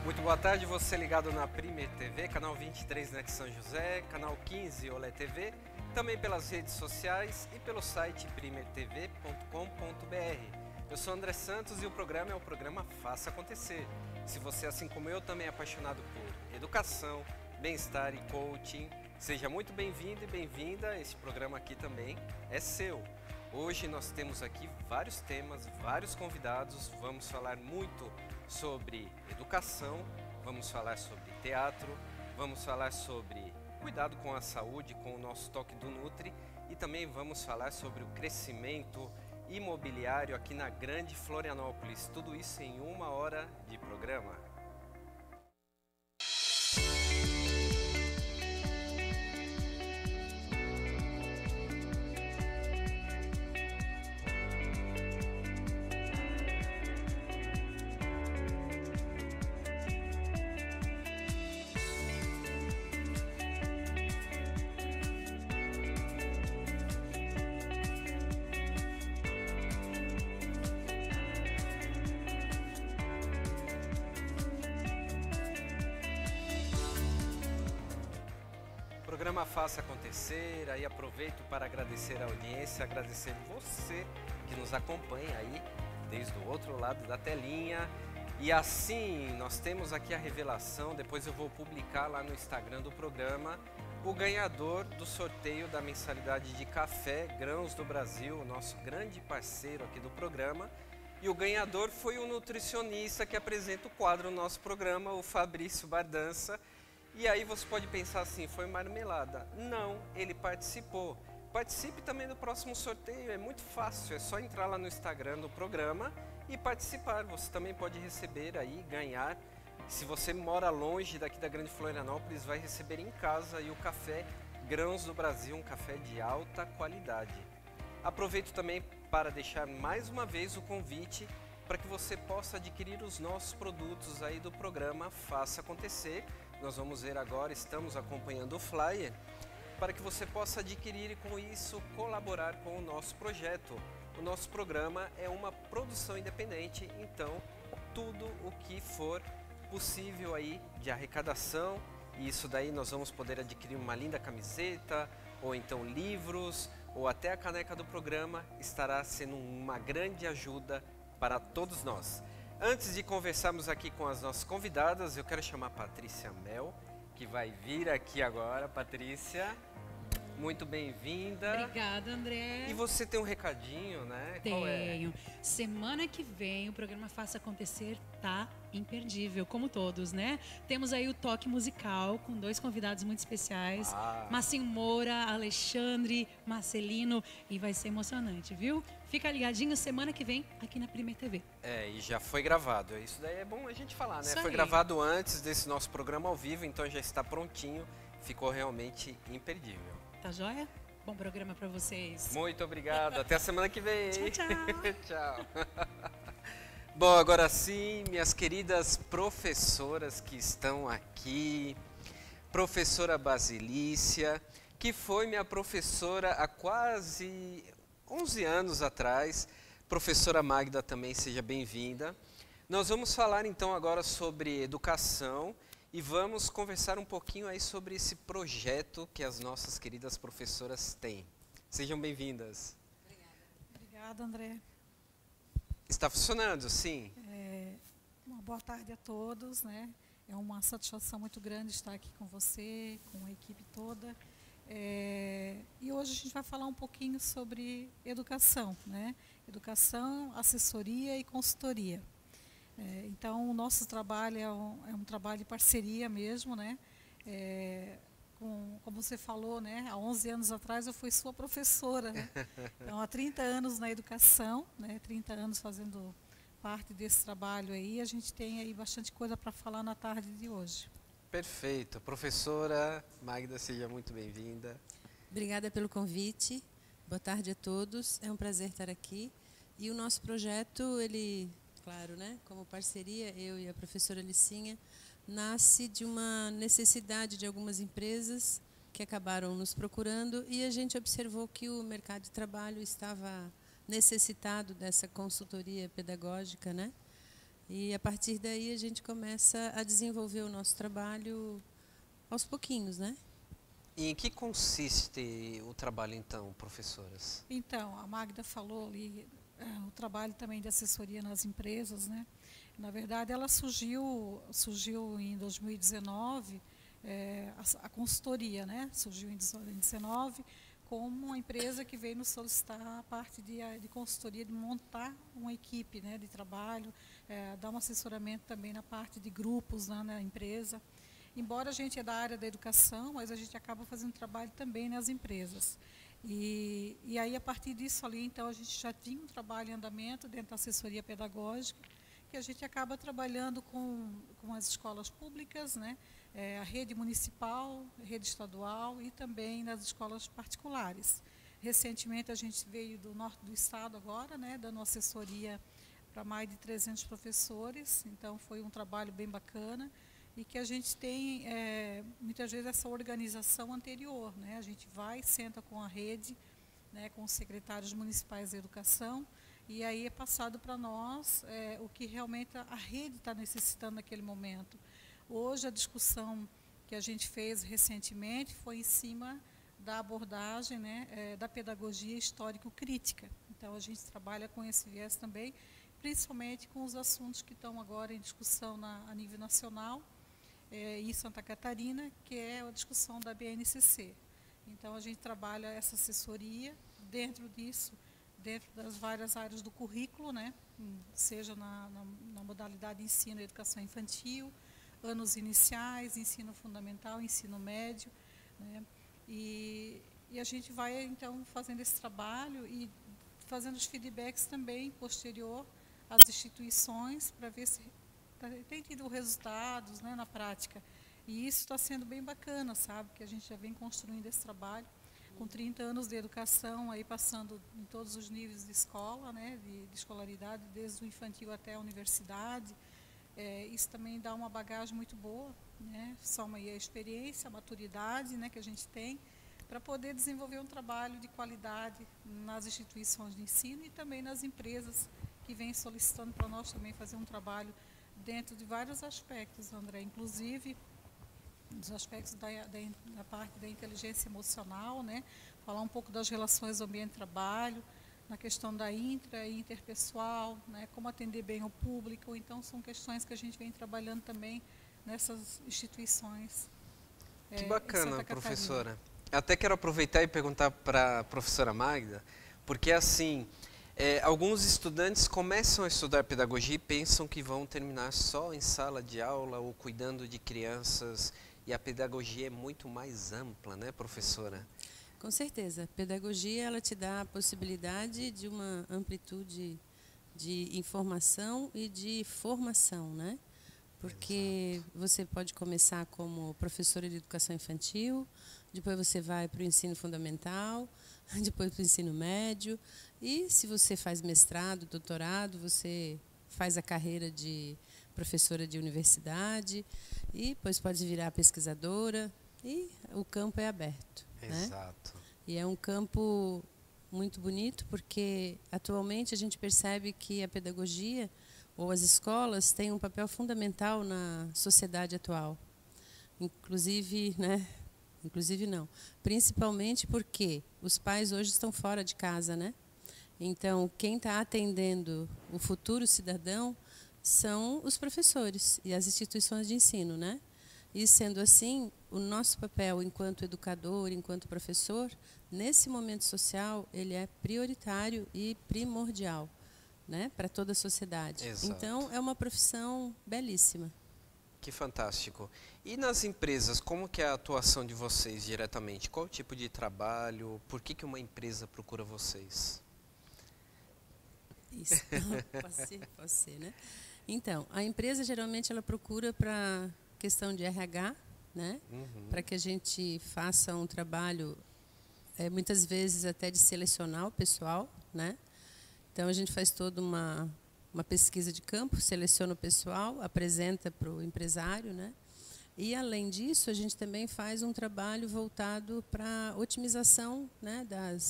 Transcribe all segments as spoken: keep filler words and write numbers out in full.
Muito boa tarde, você ligado na Primer T V, canal vinte e três Nex São José, canal quinze Olé T V, também pelas redes sociais e pelo site primer t v ponto com ponto b r. Eu sou André Santos e o programa é o programa Faça Acontecer. Se você, assim como eu, também é apaixonado por educação, bem-estar e coaching, seja muito bem-vindo e bem-vinda, esse programa aqui também é seu. Hoje nós temos aqui vários temas, vários convidados, vamos falar muito sobre educação, vamos falar sobre teatro, vamos falar sobre cuidado com a saúde, com o nosso toque do Nutri e também vamos falar sobre o crescimento imobiliário aqui na Grande Florianópolis. Tudo isso em uma hora de programa. Programa Faça Acontecer, aí aproveito para agradecer a audiência, agradecer você que nos acompanha aí desde o outro lado da telinha. E assim, nós temos aqui a revelação, depois eu vou publicar lá no Instagram do programa, o ganhador do sorteio da mensalidade de café Grãos do Brasil, o nosso grande parceiro aqui do programa. E o ganhador foi o nutricionista que apresenta o quadro no nosso programa, o Fabrício Bardança. E aí você pode pensar assim, foi marmelada. Não, ele participou. Participe também do próximo sorteio, é muito fácil, é só entrar lá no Instagram do programa e participar. Você também pode receber aí, ganhar. Se você mora longe daqui da Grande Florianópolis, vai receber em casa aí o café Grãos do Brasil, um café de alta qualidade. Aproveito também para deixar mais uma vez o convite para que você possa adquirir os nossos produtos aí do programa Faça Acontecer. Nós vamos ver agora, estamos acompanhando o flyer, para que você possa adquirir e com isso colaborar com o nosso projeto. O nosso programa é uma produção independente, então tudo o que for possível aí de arrecadação, e isso daí nós vamos poder adquirir uma linda camiseta, ou então livros, ou até a caneca do programa, estará sendo uma grande ajuda para todos nós. Antes de conversarmos aqui com as nossas convidadas, eu quero chamar a Patrícia Mel, que vai vir aqui agora. Patrícia, muito bem-vinda. Obrigada, André. E você tem um recadinho, né? Tenho. Qual é? Semana que vem o programa Faça Acontecer tá imperdível, como todos, né? Temos aí o toque musical com dois convidados muito especiais. Ah. Massinho Moura, Alexandre, Marcelino, e vai ser emocionante, viu? Fica ligadinho semana que vem aqui na Primer T V. É, e já foi gravado. Isso daí é bom a gente falar, né? Isso Foi aí. gravado antes desse nosso programa ao vivo, então já está prontinho. Ficou realmente imperdível. Tá joia? Bom programa pra vocês. Muito obrigado. Até a semana que vem. Tchau, tchau. Tchau. Bom, agora sim, minhas queridas professoras que estão aqui. Professora Basilícia, que foi minha professora há quase onze anos atrás. Professora Magda também, seja bem-vinda. Nós vamos falar então agora sobre educação e vamos conversar um pouquinho aí sobre esse projeto que as nossas queridas professoras têm. Sejam bem-vindas. Obrigada. Obrigada, André. Está funcionando, sim? É, uma boa tarde a todos, né? É uma satisfação muito grande estar aqui com você, com a equipe toda. É, e hoje a gente vai falar um pouquinho sobre educação, né? Educação, assessoria e consultoria. É, então, o nosso trabalho é um, é um trabalho de parceria mesmo, né? É, com, como você falou, né? Há onze anos atrás eu fui sua professora, né? Então, há trinta anos na educação, né? trinta anos fazendo parte desse trabalho aí. A gente tem aí bastante coisa para falar na tarde de hoje. Perfeito. Professora Magda, seja muito bem-vinda. Obrigada pelo convite. Boa tarde a todos. É um prazer estar aqui. E o nosso projeto, ele, claro, né, como parceria, eu e a professora Licinha, nasce de uma necessidade de algumas empresas que acabaram nos procurando e a gente observou que o mercado de trabalho estava necessitado dessa consultoria pedagógica, né? E, a partir daí, a gente começa a desenvolver o nosso trabalho aos pouquinhos, né? E em que consiste o trabalho, então, professoras? Então, a Magda falou ali, é, o trabalho também de assessoria nas empresas, né? Na verdade, ela surgiu, surgiu em dois mil e dezenove, é, a, a consultoria, né? Surgiu em dois mil e dezenove como uma empresa que veio nos solicitar a parte de, de consultoria, de montar uma equipe, né, de trabalho, é, dar um assessoramento também na parte de grupos, né, na empresa. Embora a gente é da área da educação, mas a gente acaba fazendo trabalho também nas empresas. E, e aí, a partir disso ali, então, a gente já tinha um trabalho em andamento dentro da assessoria pedagógica, que a gente acaba trabalhando com, com as escolas públicas, né, é, a rede municipal, a rede estadual e também nas escolas particulares. Recentemente, a gente veio do norte do estado agora, né, dando assessoria para mais de trezentos professores, então foi um trabalho bem bacana. E que a gente tem, é, muitas vezes, essa organização anterior, né? A gente vai, senta com a rede, né, com os secretários municipais de educação, e aí é passado para nós é, o que realmente a rede está necessitando naquele momento. Hoje, a discussão que a gente fez recentemente foi em cima da abordagem, né, é, da pedagogia histórico-crítica. Então, a gente trabalha com esse viés também, principalmente com os assuntos que estão agora em discussão na, a nível nacional, É, em Santa Catarina, que é a discussão da B N C C. Então, a gente trabalha essa assessoria dentro disso, dentro das várias áreas do currículo, né? Seja na, na, na modalidade de ensino e educação infantil, anos iniciais, ensino fundamental, ensino médio, né? E, e a gente vai, então, fazendo esse trabalho e fazendo os feedbacks também posterior às instituições para ver se tem tido resultados, né, na prática. E isso está sendo bem bacana, sabe? Que a gente já vem construindo esse trabalho com trinta anos de educação, aí passando em todos os níveis de escola, né, de, de escolaridade, desde o infantil até a universidade. É, isso também dá uma bagagem muito boa, né? Soma aí a experiência, a maturidade, né, que a gente tem para poder desenvolver um trabalho de qualidade nas instituições de ensino e também nas empresas que vêm solicitando para nós também fazer um trabalho dentro de vários aspectos, André, inclusive dos aspectos da, da, da parte da inteligência emocional, né? Falar um pouco das relações ambiente-trabalho, na questão da intra e interpessoal, né? Como atender bem o público. Então, são questões que a gente vem trabalhando também nessas instituições. Que é, bacana, professora. Até quero aproveitar e perguntar para a professora Magda, porque assim, É, alguns estudantes começam a estudar pedagogia e pensam que vão terminar só em sala de aula ou cuidando de crianças, e a pedagogia é muito mais ampla, né, professora? Com certeza. A pedagogia, ela te dá a possibilidade de uma amplitude de informação e de formação, né? Porque Exato. Você pode começar como professora de educação infantil, depois você vai para o ensino fundamental, depois para o ensino médio, e se você faz mestrado, doutorado, você faz a carreira de professora de universidade, e depois pode virar pesquisadora, e o campo é aberto. Exato. Né? E é um campo muito bonito, porque atualmente a gente percebe que a pedagogia ou as escolas têm um papel fundamental na sociedade atual. Inclusive, né? Inclusive não. Principalmente porque os pais hoje estão fora de casa, né? Então, quem está atendendo o futuro cidadão são os professores e as instituições de ensino, né? E sendo assim, o nosso papel enquanto educador, enquanto professor, nesse momento social, ele é prioritário e primordial, né, para toda a sociedade. Exato. Então, é uma profissão belíssima. Que fantástico. E nas empresas, como que é a atuação de vocês diretamente? Qual tipo de trabalho? Por que que uma empresa procura vocês? Isso, pode ser, pode ser, né? Então, a empresa geralmente ela procura para questão de R H, né? Uhum. Para que a gente faça um trabalho, é, muitas vezes até de selecionar o pessoal, né? Então, a gente faz toda uma, uma pesquisa de campo, seleciona o pessoal, apresenta para o empresário, né? E, além disso, a gente também faz um trabalho voltado para a otimização, né, das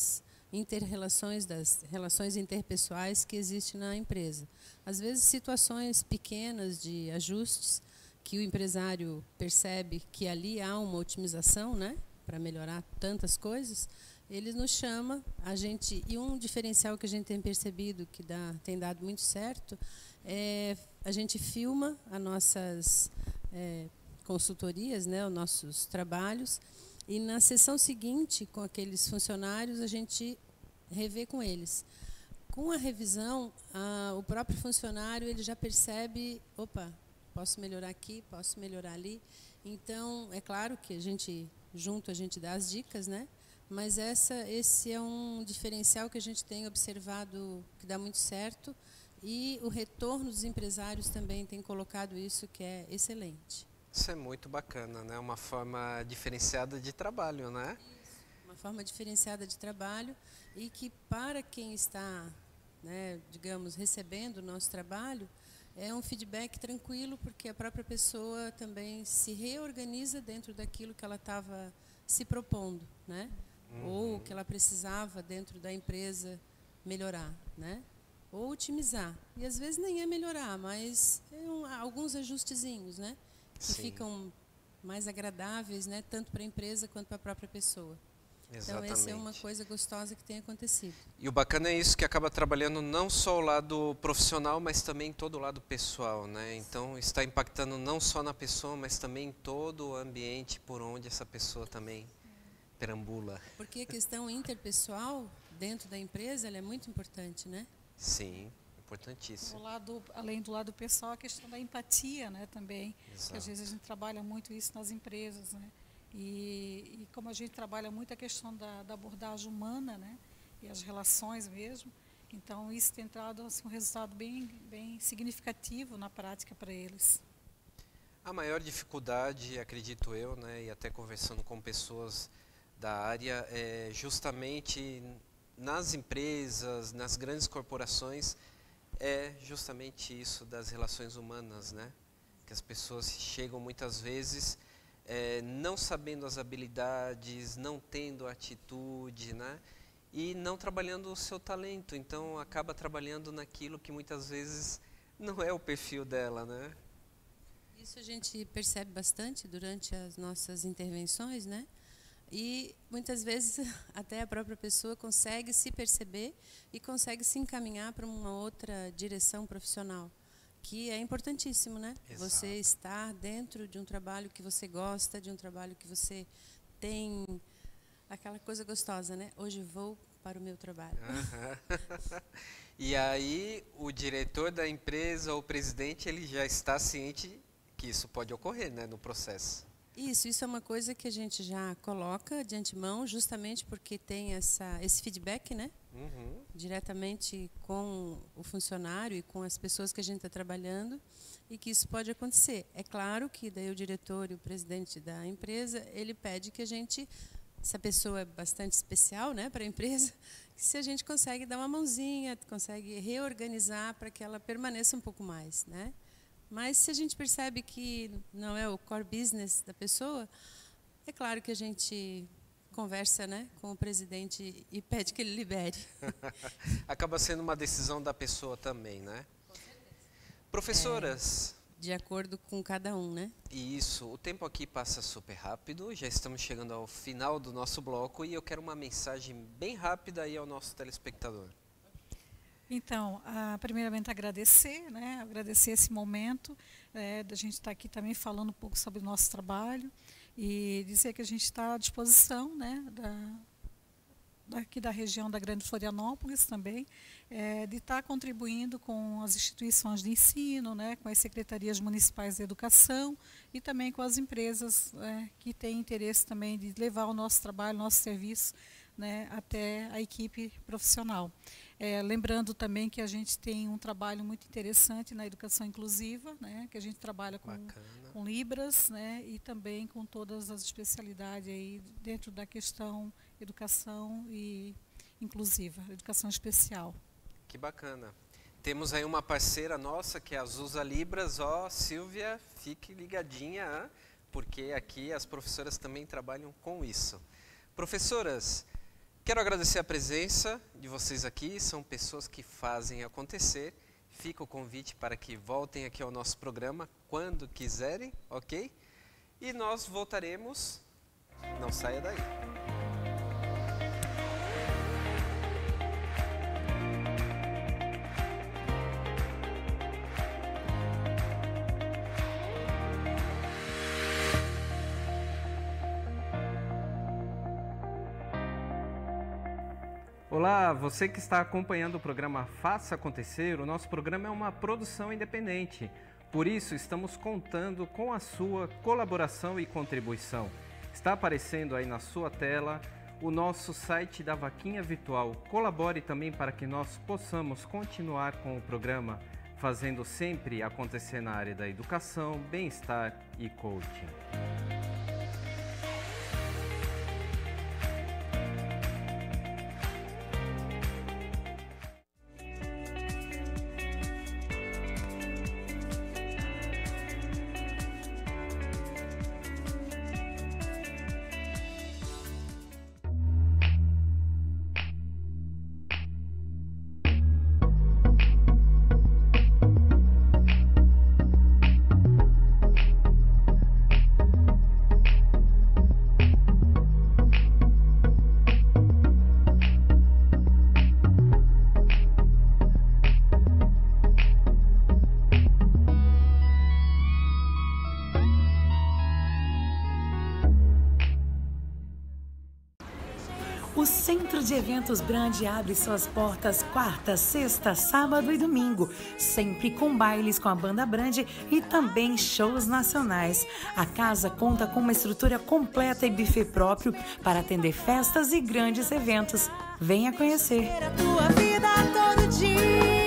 inter-relações, das relações interpessoais que existem na empresa. Às vezes, situações pequenas de ajustes que o empresário percebe que ali há uma otimização, né, para melhorar tantas coisas, ele nos chama, a gente, e um diferencial que a gente tem percebido que dá, tem dado muito certo, é a gente filma as nossas é, consultorias, né, os nossos trabalhos, e na sessão seguinte, com aqueles funcionários, a gente revê com eles. Com a revisão, a, o próprio funcionário ele já percebe, opa, posso melhorar aqui, posso melhorar ali. Então, é claro que a gente, junto, a gente dá as dicas, né? Mas essa, esse é um diferencial que a gente tem observado que dá muito certo, e o retorno dos empresários também tem colocado isso, que é excelente. Isso é muito bacana, né? Uma forma diferenciada de trabalho, né? Isso, uma forma diferenciada de trabalho, e que para quem está, né, digamos, recebendo o nosso trabalho, é um feedback tranquilo, porque a própria pessoa também se reorganiza dentro daquilo que ela estava se propondo, né? Uhum. Ou que ela precisava dentro da empresa melhorar, né? Ou otimizar. E às vezes nem é melhorar, mas é um, alguns ajustezinhos, né? Que Sim. ficam mais agradáveis, né? Tanto para a empresa quanto para a própria pessoa. Exatamente. Então, essa é uma coisa gostosa que tem acontecido. E o bacana é isso, que acaba trabalhando não só o lado profissional, mas também todo o lado pessoal, né? Então, está impactando não só na pessoa, mas também em todo o ambiente por onde essa pessoa também perambula. Porque a questão interpessoal dentro da empresa, ela é muito importante, né? Sim, importantíssimo. O lado, além do lado pessoal, a questão da empatia, né, também. Exato. Que às vezes a gente trabalha muito isso nas empresas, né? E, e como a gente trabalha muito a questão da, da abordagem humana, né, e as relações mesmo, então isso tem entrado assim, um resultado bem, bem significativo na prática para eles. A maior dificuldade, acredito eu, né, e até conversando com pessoas da área, é justamente nas empresas, nas grandes corporações, é justamente isso das relações humanas, né, que as pessoas chegam muitas vezes É, não sabendo as habilidades, não tendo atitude, né? E não trabalhando o seu talento. Então, acaba trabalhando naquilo que muitas vezes não é o perfil dela, né? Isso a gente percebe bastante durante as nossas intervenções, né? E muitas vezes até a própria pessoa consegue se perceber e consegue se encaminhar para uma outra direção profissional, que é importantíssimo, né? Exato. Você estar dentro de um trabalho que você gosta, de um trabalho que você tem aquela coisa gostosa, né? Hoje vou para o meu trabalho. Uhum. E aí o diretor da empresa, o presidente, ele já está ciente que isso pode ocorrer, né, no processo. Isso, isso é uma coisa que a gente já coloca de antemão, justamente porque tem essa, esse feedback, né? Uhum. Diretamente com o funcionário e com as pessoas que a gente está trabalhando, e que isso pode acontecer. É claro que daí o diretor e o presidente da empresa, ele pede que a gente, se a pessoa é bastante especial, né, para a empresa, que se a gente consegue dar uma mãozinha, consegue reorganizar para que ela permaneça um pouco mais, né? Mas se a gente percebe que não é o core business da pessoa, é claro que a gente conversa, né, com o presidente e pede que ele libere. Acaba sendo uma decisão da pessoa também, né? Com certeza. Professoras... É, de acordo com cada um, né? Isso. O tempo aqui passa super rápido. Já estamos chegando ao final do nosso bloco e eu quero uma mensagem bem rápida aí ao nosso telespectador. Então, ah, primeiramente agradecer, né, agradecer esse momento, é, da gente estar aqui também falando um pouco sobre o nosso trabalho e dizer que a gente está à disposição, né, da, daqui da região da Grande Florianópolis também, é, de estar contribuindo com as instituições de ensino, né, com as secretarias municipais de educação e também com as empresas, é, que têm interesse também de levar o nosso trabalho, o nosso serviço, né, até a equipe profissional. É, lembrando também que a gente tem um trabalho muito interessante na educação inclusiva, né, que a gente trabalha com, com Libras, né, e também com todas as especialidades aí dentro da questão educação e inclusiva, educação especial. Que bacana. Temos aí uma parceira nossa que é a Azusa Libras. Ó, Silvia, fique ligadinha, hein? Porque aqui as professoras também trabalham com isso. Professoras, Quero agradecer a presença de vocês aqui, são pessoas que fazem acontecer. Fica o convite para que voltem aqui ao nosso programa quando quiserem, ok? E nós voltaremos, não saia daí. Olá, você que está acompanhando o programa Faça Acontecer, o nosso programa é uma produção independente. Por isso, estamos contando com a sua colaboração e contribuição. Está aparecendo aí na sua tela o nosso site da Vaquinha Virtual. Colabore também para que nós possamos continuar com o programa, fazendo sempre acontecer na área da educação, bem-estar e coaching. O Centro de Eventos Brandi abre suas portas quarta, sexta, sábado e domingo, sempre com bailes com a banda Brandi e também shows nacionais. A casa conta com uma estrutura completa e buffet próprio para atender festas e grandes eventos. Venha conhecer. A tua vida todo dia.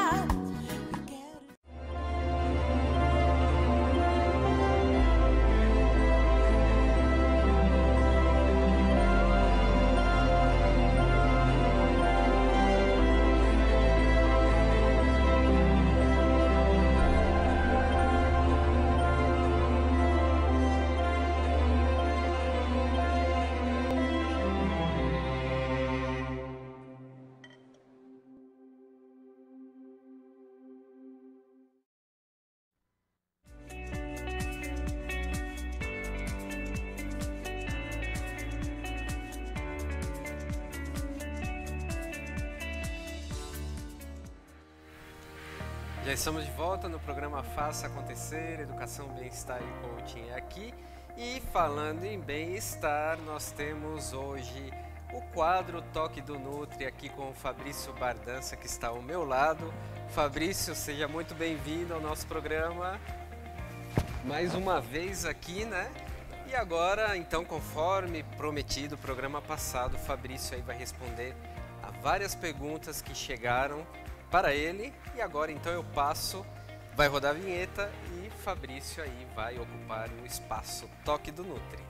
Já estamos de volta no programa Faça Acontecer, Educação, Bem-Estar e Coaching aqui. E falando em bem-estar, nós temos hoje o quadro Toque do Nutri aqui com o Fabrício Bardança, que está ao meu lado. Fabrício, seja muito bem-vindo ao nosso programa. Mais uma vez aqui, né? E agora, então, conforme prometido, o programa passado, o Fabrício aí vai responder a várias perguntas que chegaram para ele. E agora então eu passo, vai rodar a vinheta e Fabrício aí vai ocupar o espaço Toque do Nutri.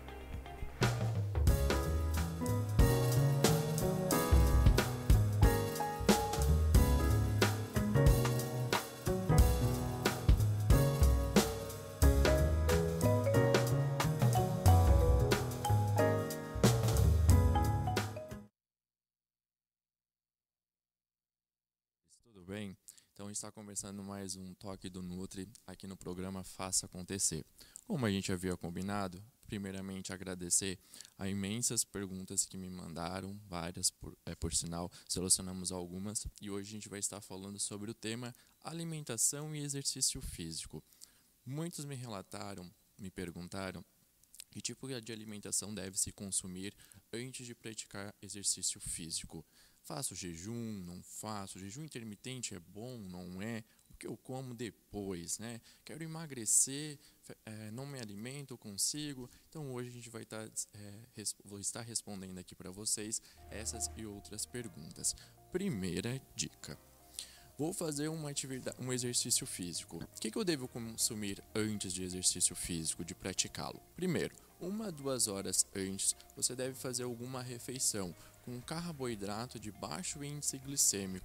Tudo bem? Então a gente está conversando mais um Toque do Nutri aqui no programa Faça Acontecer. Como a gente havia combinado, primeiramente agradecer a imensas perguntas que me mandaram, várias por, é, por sinal, selecionamos algumas, e hoje a gente vai estar falando sobre o tema alimentação e exercício físico. Muitos me relataram, me perguntaram que tipo de alimentação deve se consumir antes de praticar exercício físico. Faço jejum, não faço? Jejum intermitente é bom, não é? O que eu como depois, né? Quero emagrecer, é, não me alimento, consigo? Então hoje a gente vai estar, é, res, vou estar respondendo aqui para vocês essas e outras perguntas. Primeira dica. Vou fazer uma atividade, um exercício físico. O que, que eu devo consumir antes de exercício físico, de praticá-lo? Primeiro, uma, duas horas antes, você deve fazer alguma refeição com carboidrato de baixo índice glicêmico.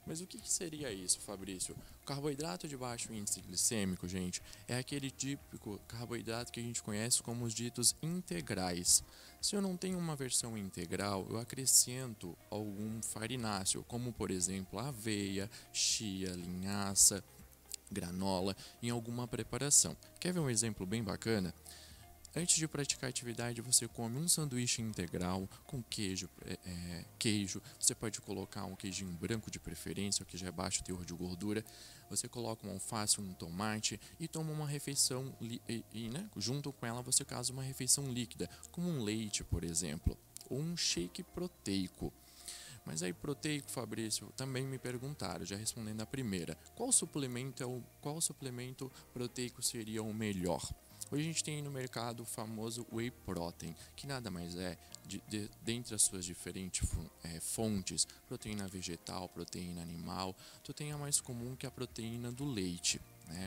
Mas o que, que seria isso, Fabrício? O carboidrato de baixo índice glicêmico, gente, é aquele típico carboidrato que a gente conhece como os ditos integrais. Se eu não tenho uma versão integral, eu acrescento algum farináceo, como por exemplo aveia, chia, linhaça, granola, em alguma preparação. Quer ver um exemplo bem bacana? Antes de praticar atividade, você come um sanduíche integral com queijo, é, queijo. Você pode colocar um queijinho branco de preferência, que já é baixo teor de gordura. Você coloca um alface, um tomate e toma uma refeição, e, e né, junto com ela você casa uma refeição líquida, como um leite, por exemplo, ou um shake proteico. Mas aí proteico, Fabrício, também me perguntaram, já respondendo a primeira, qual suplemento, é o, qual suplemento proteico seria o melhor? Hoje a gente tem no mercado o famoso Whey Protein, que nada mais é, de, de, dentre as suas diferentes é, fontes, proteína vegetal, proteína animal, tu tem a mais comum que é a proteína do leite, né?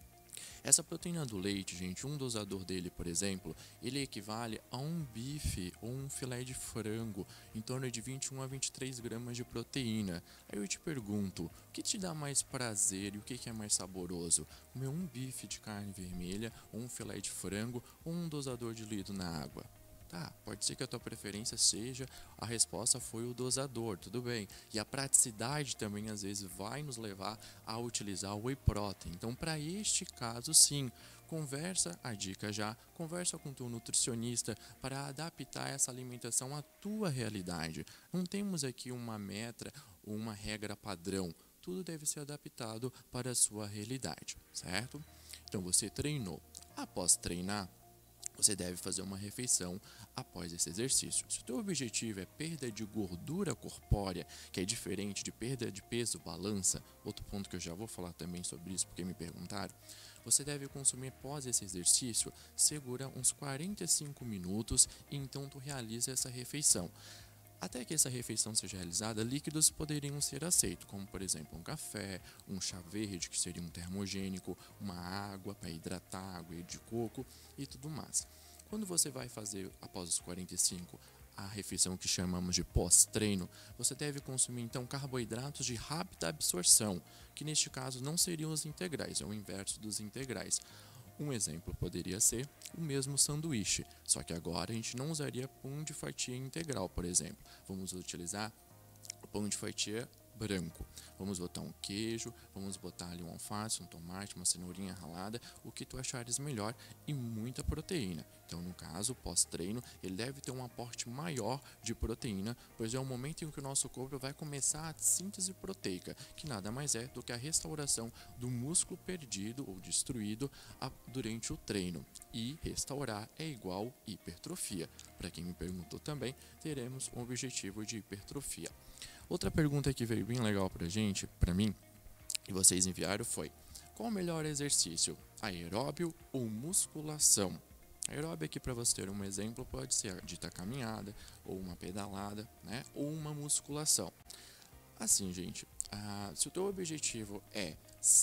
Essa proteína do leite, gente, um dosador dele, por exemplo, ele equivale a um bife ou um filé de frango, em torno de vinte e um a vinte e três gramas de proteína. Aí eu te pergunto, o que te dá mais prazer e o que é mais saboroso? Comer um bife de carne vermelha, ou um filé de frango, ou um dosador diluído na água? Tá, pode ser que a tua preferência seja, a resposta foi o dosador, tudo bem. E a praticidade também às vezes vai nos levar a utilizar o Whey Protein. Então, para este caso, sim, conversa, a dica já, conversa com o teu nutricionista para adaptar essa alimentação à tua realidade. Não temos aqui uma meta ou uma regra padrão. Tudo deve ser adaptado para a sua realidade, certo? Então, você treinou. Após treinar, você deve fazer uma refeição após esse exercício. Se o teu objetivo é perda de gordura corpórea, que é diferente de perda de peso, balança, outro ponto que eu já vou falar também sobre isso porque me perguntaram, você deve consumir após esse exercício, segura uns quarenta e cinco minutos e então tu realiza essa refeição. Até que essa refeição seja realizada, líquidos poderiam ser aceitos, como por exemplo um café, um chá verde, que seria um termogênico, uma água para hidratar, água de coco e tudo mais. Quando você vai fazer, após os quarenta e cinco, a refeição que chamamos de pós-treino, você deve consumir então carboidratos de rápida absorção, que neste caso não seriam os integrais, é o inverso dos integrais. Um exemplo poderia ser o mesmo sanduíche, só que agora a gente não usaria pão de fatia integral, por exemplo. Vamos utilizar o pão de fatia branco. Vamos botar um queijo, vamos botar ali um alface, um tomate, uma cenourinha ralada, o que tu achares melhor e muita proteína. Então, no caso, pós-treino, ele deve ter um aporte maior de proteína, pois é o momento em que o nosso corpo vai começar a síntese proteica, que nada mais é do que a restauração do músculo perdido ou destruído a, durante o treino. E restaurar é igual hipertrofia. Para quem me perguntou também, teremos um objetivo de hipertrofia. Outra pergunta que veio bem legal pra gente, pra mim, que vocês enviaram foi: qual o melhor exercício, aeróbio ou musculação? Aeróbio aqui, para você ter um exemplo, pode ser a dita caminhada, ou uma pedalada, né, ou uma musculação. Assim, gente, ah, se o teu objetivo é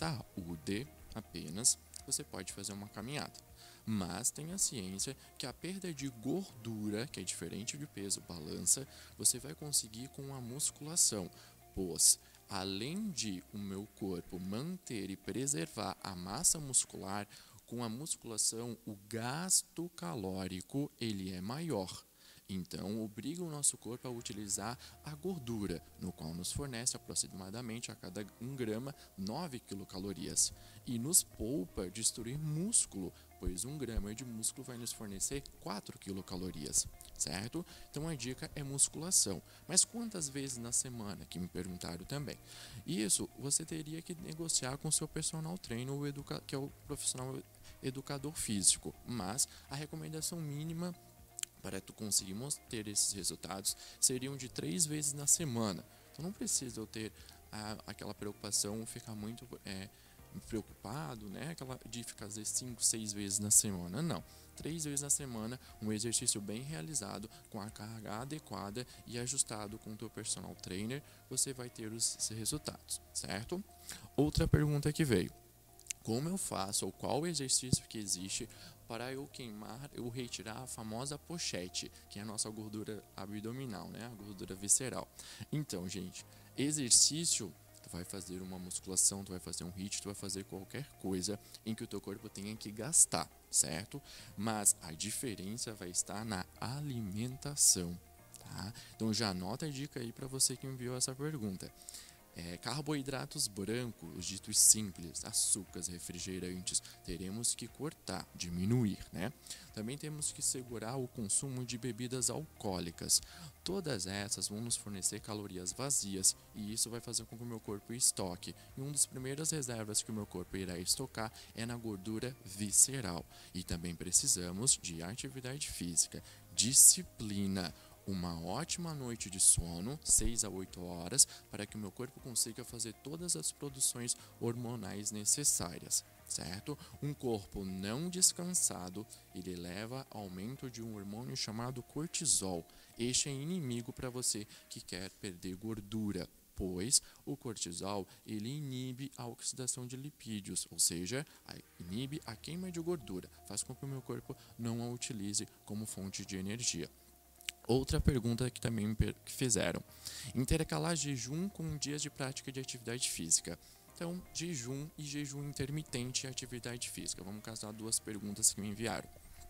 saúde apenas, você pode fazer uma caminhada. Mas tenha ciência que a perda de gordura, que é diferente de peso, balança, você vai conseguir com a musculação, pois além de o meu corpo manter e preservar a massa muscular, com a musculação o gasto calórico ele é maior. Então, obriga o nosso corpo a utilizar a gordura, no qual nos fornece aproximadamente a cada um grama nove quilocalorias. E nos poupa destruir músculo, pois um grama de músculo vai nos fornecer quatro quilocalorias, certo? Então a dica é musculação. Mas quantas vezes na semana? Que me perguntaram também. Isso você teria que negociar com o seu personal trainer, o educa- que é o profissional educador físico. Mas a recomendação mínima para tu conseguir ter esses resultados seriam de três vezes na semana. Então não precisa eu ter a, aquela preocupação, ficar muito é, preocupado, né? Aquela de fazer cinco, seis vezes na semana. Não. Três vezes na semana, um exercício bem realizado, com a carga adequada e ajustado com o teu personal trainer, você vai ter os resultados, certo? Outra pergunta que veio: como eu faço, ou qual o exercício que existe para eu queimar, eu retirar a famosa pochete, que é a nossa gordura abdominal, né? A gordura visceral. Então, gente, exercício vai fazer uma musculação, tu vai fazer um hit, tu vai fazer qualquer coisa em que o teu corpo tenha que gastar, certo? Mas a diferença vai estar na alimentação, tá? Então já anota a dica aí para você que enviou essa pergunta. É, carboidratos brancos, os ditos simples, açúcares, refrigerantes, teremos que cortar, diminuir, né? Também temos que segurar o consumo de bebidas alcoólicas. Todas essas vão nos fornecer calorias vazias e isso vai fazer com que o meu corpo estoque. E uma das primeiras reservas que o meu corpo irá estocar é na gordura visceral. E também precisamos de atividade física, disciplina, uma ótima noite de sono, seis a oito horas, para que o meu corpo consiga fazer todas as produções hormonais necessárias, certo? Um corpo não descansado, ele leva ao aumento de um hormônio chamado cortisol. Este é inimigo para você que quer perder gordura, pois o cortisol ele inibe a oxidação de lipídios, ou seja, inibe a queima de gordura, faz com que o meu corpo não a utilize como fonte de energia. Outra pergunta que também me fizeram: intercalar jejum com dias de prática de atividade física. Então, jejum e jejum intermitente e atividade física. Vamos casar duas perguntas que me enviaram.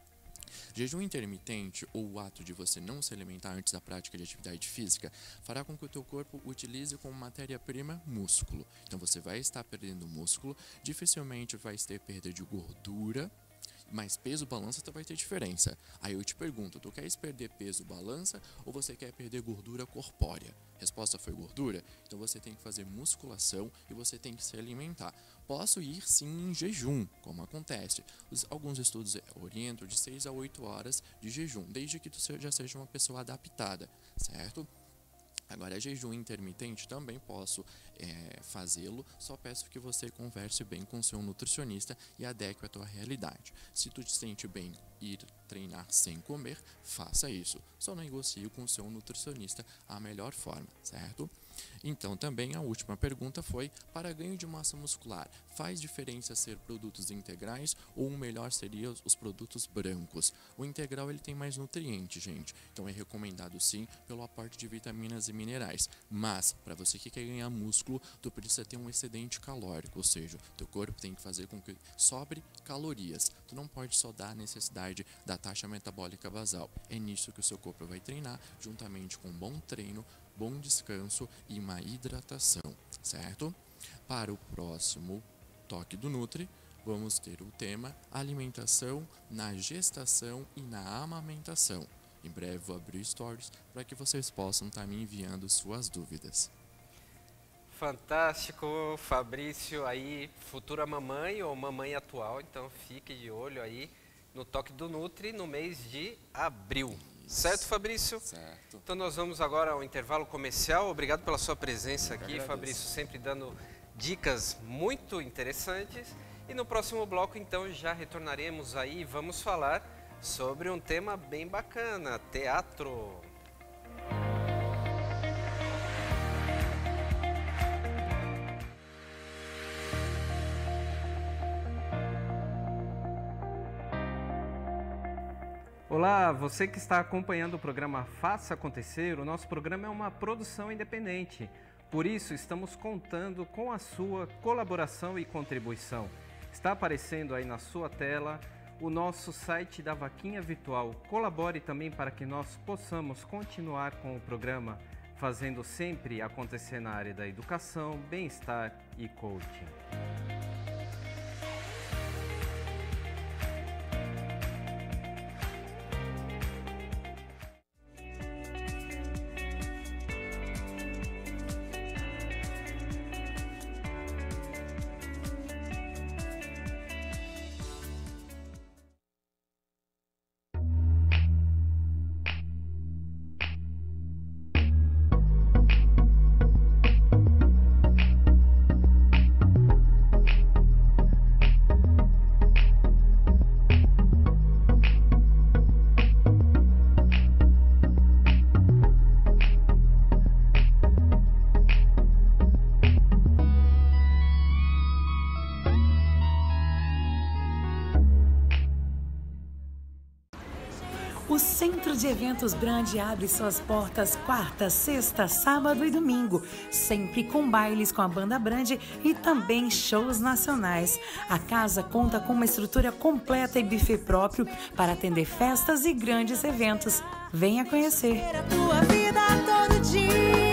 Jejum intermitente, ou o ato de você não se alimentar antes da prática de atividade física, fará com que o teu corpo utilize como matéria-prima músculo. Então, você vai estar perdendo músculo, dificilmente vai ter perda de gordura, mas peso balança tu vai ter diferença. Aí eu te pergunto, tu queres perder peso balança ou você quer perder gordura corpórea? Resposta foi gordura? Então você tem que fazer musculação e você tem que se alimentar. Posso ir sim em jejum, como acontece. Os, alguns estudos orientam de seis a oito horas de jejum, desde que tu já seja uma pessoa adaptada, certo? Agora, jejum intermitente também posso é, fazê-lo, só peço que você converse bem com o seu nutricionista e adeque a tua realidade. Se tu te sente bem ir treinar sem comer, faça isso. Só negocie com o seu nutricionista a melhor forma, certo? Então, também a última pergunta foi: para ganho de massa muscular, faz diferença ser produtos integrais ou o melhor seria os produtos brancos? O integral ele tem mais nutrientes, gente, então é recomendado sim pelo aporte de vitaminas e minerais. Mas, para você que quer ganhar músculo, tu precisa ter um excedente calórico, ou seja, teu corpo tem que fazer com que sobre calorias. Tu não pode só dar a necessidade da taxa metabólica basal. É nisso que o seu corpo vai treinar, juntamente com um bom treino, bom descanso e uma hidratação, certo? Para o próximo toque do Nutri, vamos ter o tema alimentação na gestação e na amamentação. Em breve vou abrir stories para que vocês possam estar me enviando suas dúvidas. Fantástico, Fabrício, aí futura mamãe ou mamãe atual, então fique de olho aí no toque do Nutri no mês de abril. Certo, Fabrício? Certo. Então nós vamos agora ao intervalo comercial. Obrigado pela sua presença aqui, agradeço. Fabrício, sempre dando dicas muito interessantes. E no próximo bloco, então, já retornaremos aí e vamos falar sobre um tema bem bacana, teatro. Olá, você que está acompanhando o programa Faça Acontecer, o nosso programa é uma produção independente. Por isso, estamos contando com a sua colaboração e contribuição. Está aparecendo aí na sua tela o nosso site da Vaquinha Virtual. Colabore também para que nós possamos continuar com o programa, fazendo sempre acontecer na área da educação, bem-estar e coaching. O Centro de Eventos Brandi abre suas portas quarta, sexta, sábado e domingo, sempre com bailes com a Banda Brandi e também shows nacionais. A casa conta com uma estrutura completa e buffet próprio para atender festas e grandes eventos. Venha conhecer. A tua vida todo dia.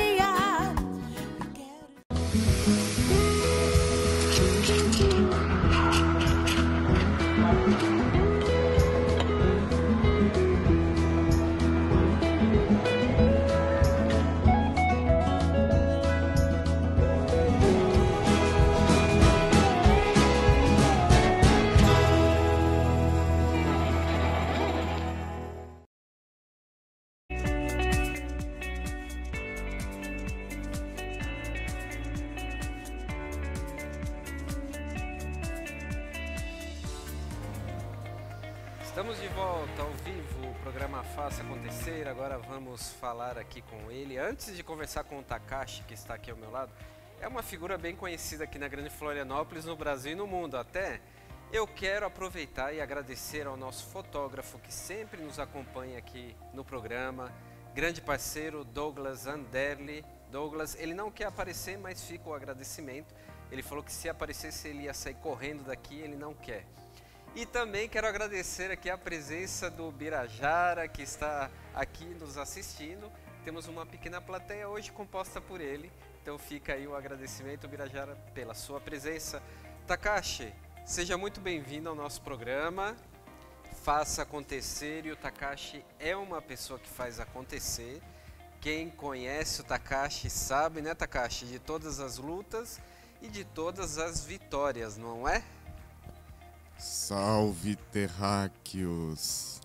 Estamos de volta ao vivo, o programa Faça Acontecer. Agora vamos falar aqui com ele. Antes de conversar com o Takashi, que está aqui ao meu lado, é uma figura bem conhecida aqui na Grande Florianópolis, no Brasil e no mundo até. Eu quero aproveitar e agradecer ao nosso fotógrafo que sempre nos acompanha aqui no programa, grande parceiro Douglas Anderli. Douglas, ele não quer aparecer, mas fica o agradecimento. Ele falou que se aparecesse ele ia sair correndo daqui, ele não quer. E também quero agradecer aqui a presença do Birajara, que está aqui nos assistindo. Temos uma pequena plateia hoje composta por ele. Então fica aí o agradecimento, Birajara, pela sua presença. Takashi, seja muito bem-vindo ao nosso programa. Faça acontecer, e o Takashi é uma pessoa que faz acontecer. Quem conhece o Takashi sabe, né, Takashi, de todas as lutas e de todas as vitórias, não é? Salve, terráqueos!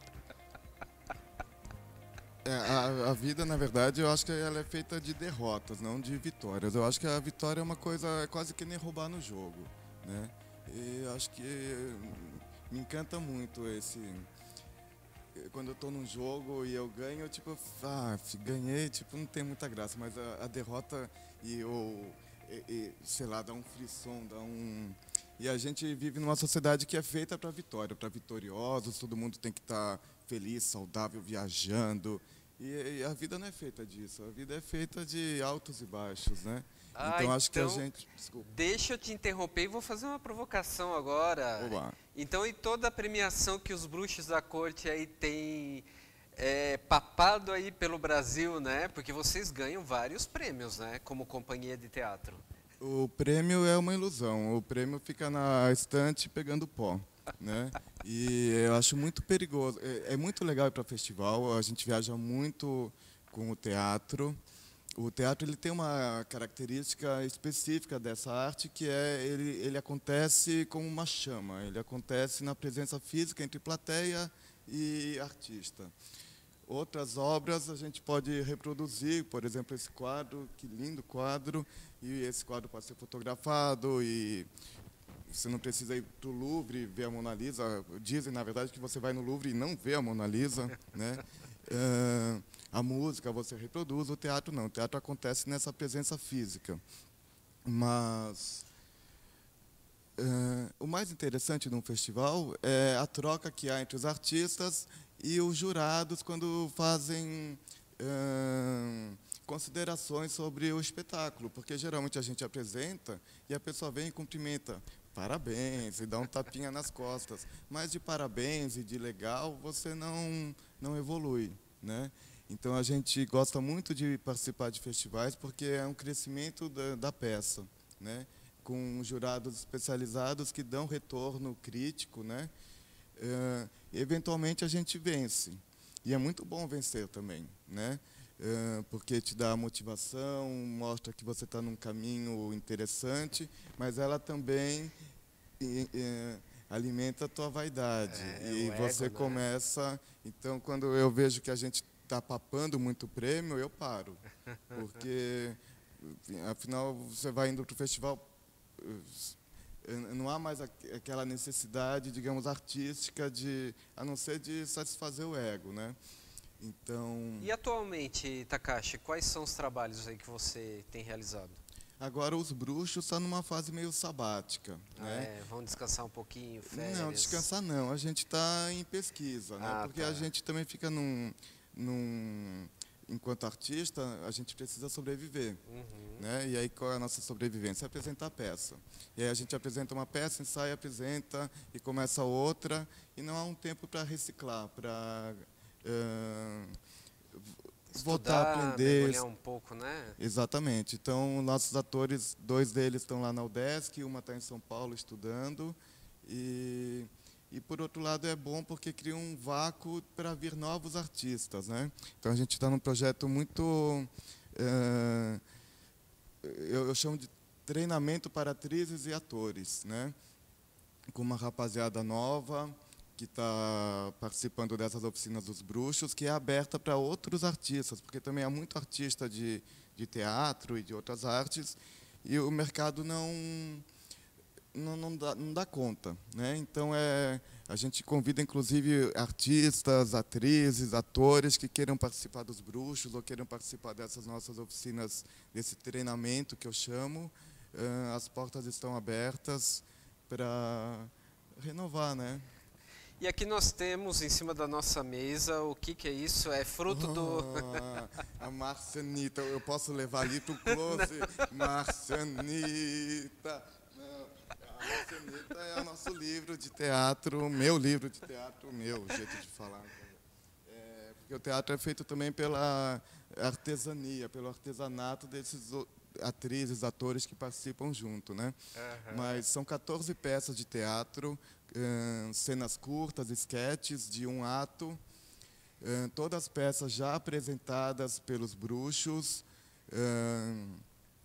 É, a, a vida, na verdade, eu acho que ela é feita de derrotas, não de vitórias. Eu acho que a vitória é uma coisa é quase que nem roubar no jogo, né? E acho que me encanta muito esse... Quando eu tô num jogo e eu ganho, tipo, ah, ganhei, tipo, não tem muita graça. Mas a, a derrota e eu, e, e, sei lá, dá um frisson, dá um... E a gente vive numa sociedade que é feita para vitória, para vitoriosos, todo mundo tem que estar feliz, saudável, viajando. E, e a vida não é feita disso, a vida é feita de altos e baixos, né? Ah, então acho então, que a gente... Desculpa. Deixa eu te interromper e vou fazer uma provocação agora. Oba. Então, em toda a premiação que os bruxos da corte aí têm é, papado aí pelo Brasil, né? Porque vocês ganham vários prêmios, né? Como companhia de teatro. O prêmio é uma ilusão, o prêmio fica na estante pegando pó, né? E eu acho muito perigoso, é, é muito legal ir para festival, a gente viaja muito com o teatro. O teatro ele tem uma característica específica dessa arte, que é ele, ele acontece como uma chama, ele acontece na presença física entre plateia e artista. Outras obras a gente pode reproduzir, por exemplo, esse quadro, que lindo quadro, e esse quadro pode ser fotografado, e você não precisa ir para o Louvre ver a Mona Lisa. Dizem, na verdade, que você vai no Louvre e não vê a Mona Lisa, né? Uh, a música você reproduz, o teatro não. O teatro acontece nessa presença física. Mas uh, o mais interessante de um festival é a troca que há entre os artistas e os jurados quando fazem uh, considerações sobre o espetáculo, porque geralmente a gente apresenta e a pessoa vem e cumprimenta, parabéns, e dá um tapinha nas costas, mas de parabéns e de legal você não, não evolui, né? Então a gente gosta muito de participar de festivais porque é um crescimento da, da peça, né? Com jurados especializados que dão retorno crítico, né? Uh, eventualmente a gente vence, e é muito bom vencer também, né? Uh, porque te dá motivação, mostra que você está num caminho interessante, mas ela também e, e, alimenta a tua vaidade, é, e você ego, começa, né? Então quando eu vejo que a gente está papando muito prêmio, eu paro, porque afinal você vai indo para o festival, não há mais aquela necessidade, digamos, artística, de, a não ser de satisfazer o ego, né? Então... E atualmente, Takashi, quais são os trabalhos aí que você tem realizado? Agora os bruxos estão numa fase meio sabática. Ah, né? é, vão descansar um pouquinho, férias. Não, descansar não. A gente está em pesquisa, né? Ah, Porque tá. a gente também fica num, num... Enquanto artista, a gente precisa sobreviver. Uhum. Né? E aí, qual é a nossa sobrevivência? É apresentar peça. E aí a gente apresenta uma peça, ensaia, apresenta, e começa outra, e não há um tempo para reciclar, para uh, voltar a aprender. Mergulhar um pouco, né? Exatamente. Então, nossos atores, dois deles estão lá na U D E S C, uma está em São Paulo estudando, e... E, por outro lado, é bom porque cria um vácuo para vir novos artistas. Né? Então, a gente está num projeto muito... É, eu, eu chamo de treinamento para atrizes e atores. Né? Com uma rapaziada nova que está participando dessas oficinas dos bruxos, que é aberta para outros artistas, porque também há muito artista de, de teatro e de outras artes, e o mercado não... Não, não, dá, não dá conta. Né? Então, é, a gente convida, inclusive, artistas, atrizes, atores que queiram participar dos bruxos ou queiram participar dessas nossas oficinas, desse treinamento que eu chamo. Uh, as portas estão abertas para renovar. Né? E aqui nós temos, em cima da nossa mesa, o que, que é isso? É fruto oh, do... A Marcianita. Eu posso levar ali para o close? Marcianita. A Marcianita é o nosso livro de teatro, meu livro de teatro, meu jeito de falar. É, porque o teatro é feito também pela artesania, pelo artesanato desses atrizes, atores que participam junto. Né? Uhum. Mas são quatorze peças de teatro, hum, cenas curtas, esquetes de um ato, hum, todas as peças já apresentadas pelos bruxos. Hum,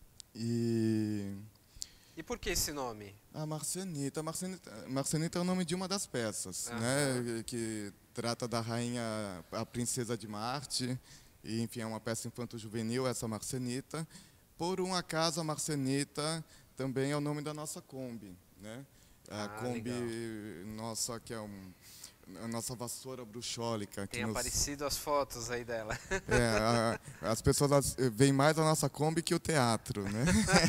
e... E por que esse nome? A Marcianita. A Marcianita, Marcianita é o nome de uma das peças, uhum. né, que trata da rainha, a princesa de Marte, e, enfim, é uma peça infanto-juvenil, essa Marcianita. Por um acaso, a Marcianita também é o nome da nossa Kombi. Né? A ah, Kombi legal. nossa, que é um, a nossa vassoura bruxólica. Tem nos... aparecido as fotos aí dela. É, a, as pessoas veem mais a nossa Kombi que o teatro. Né?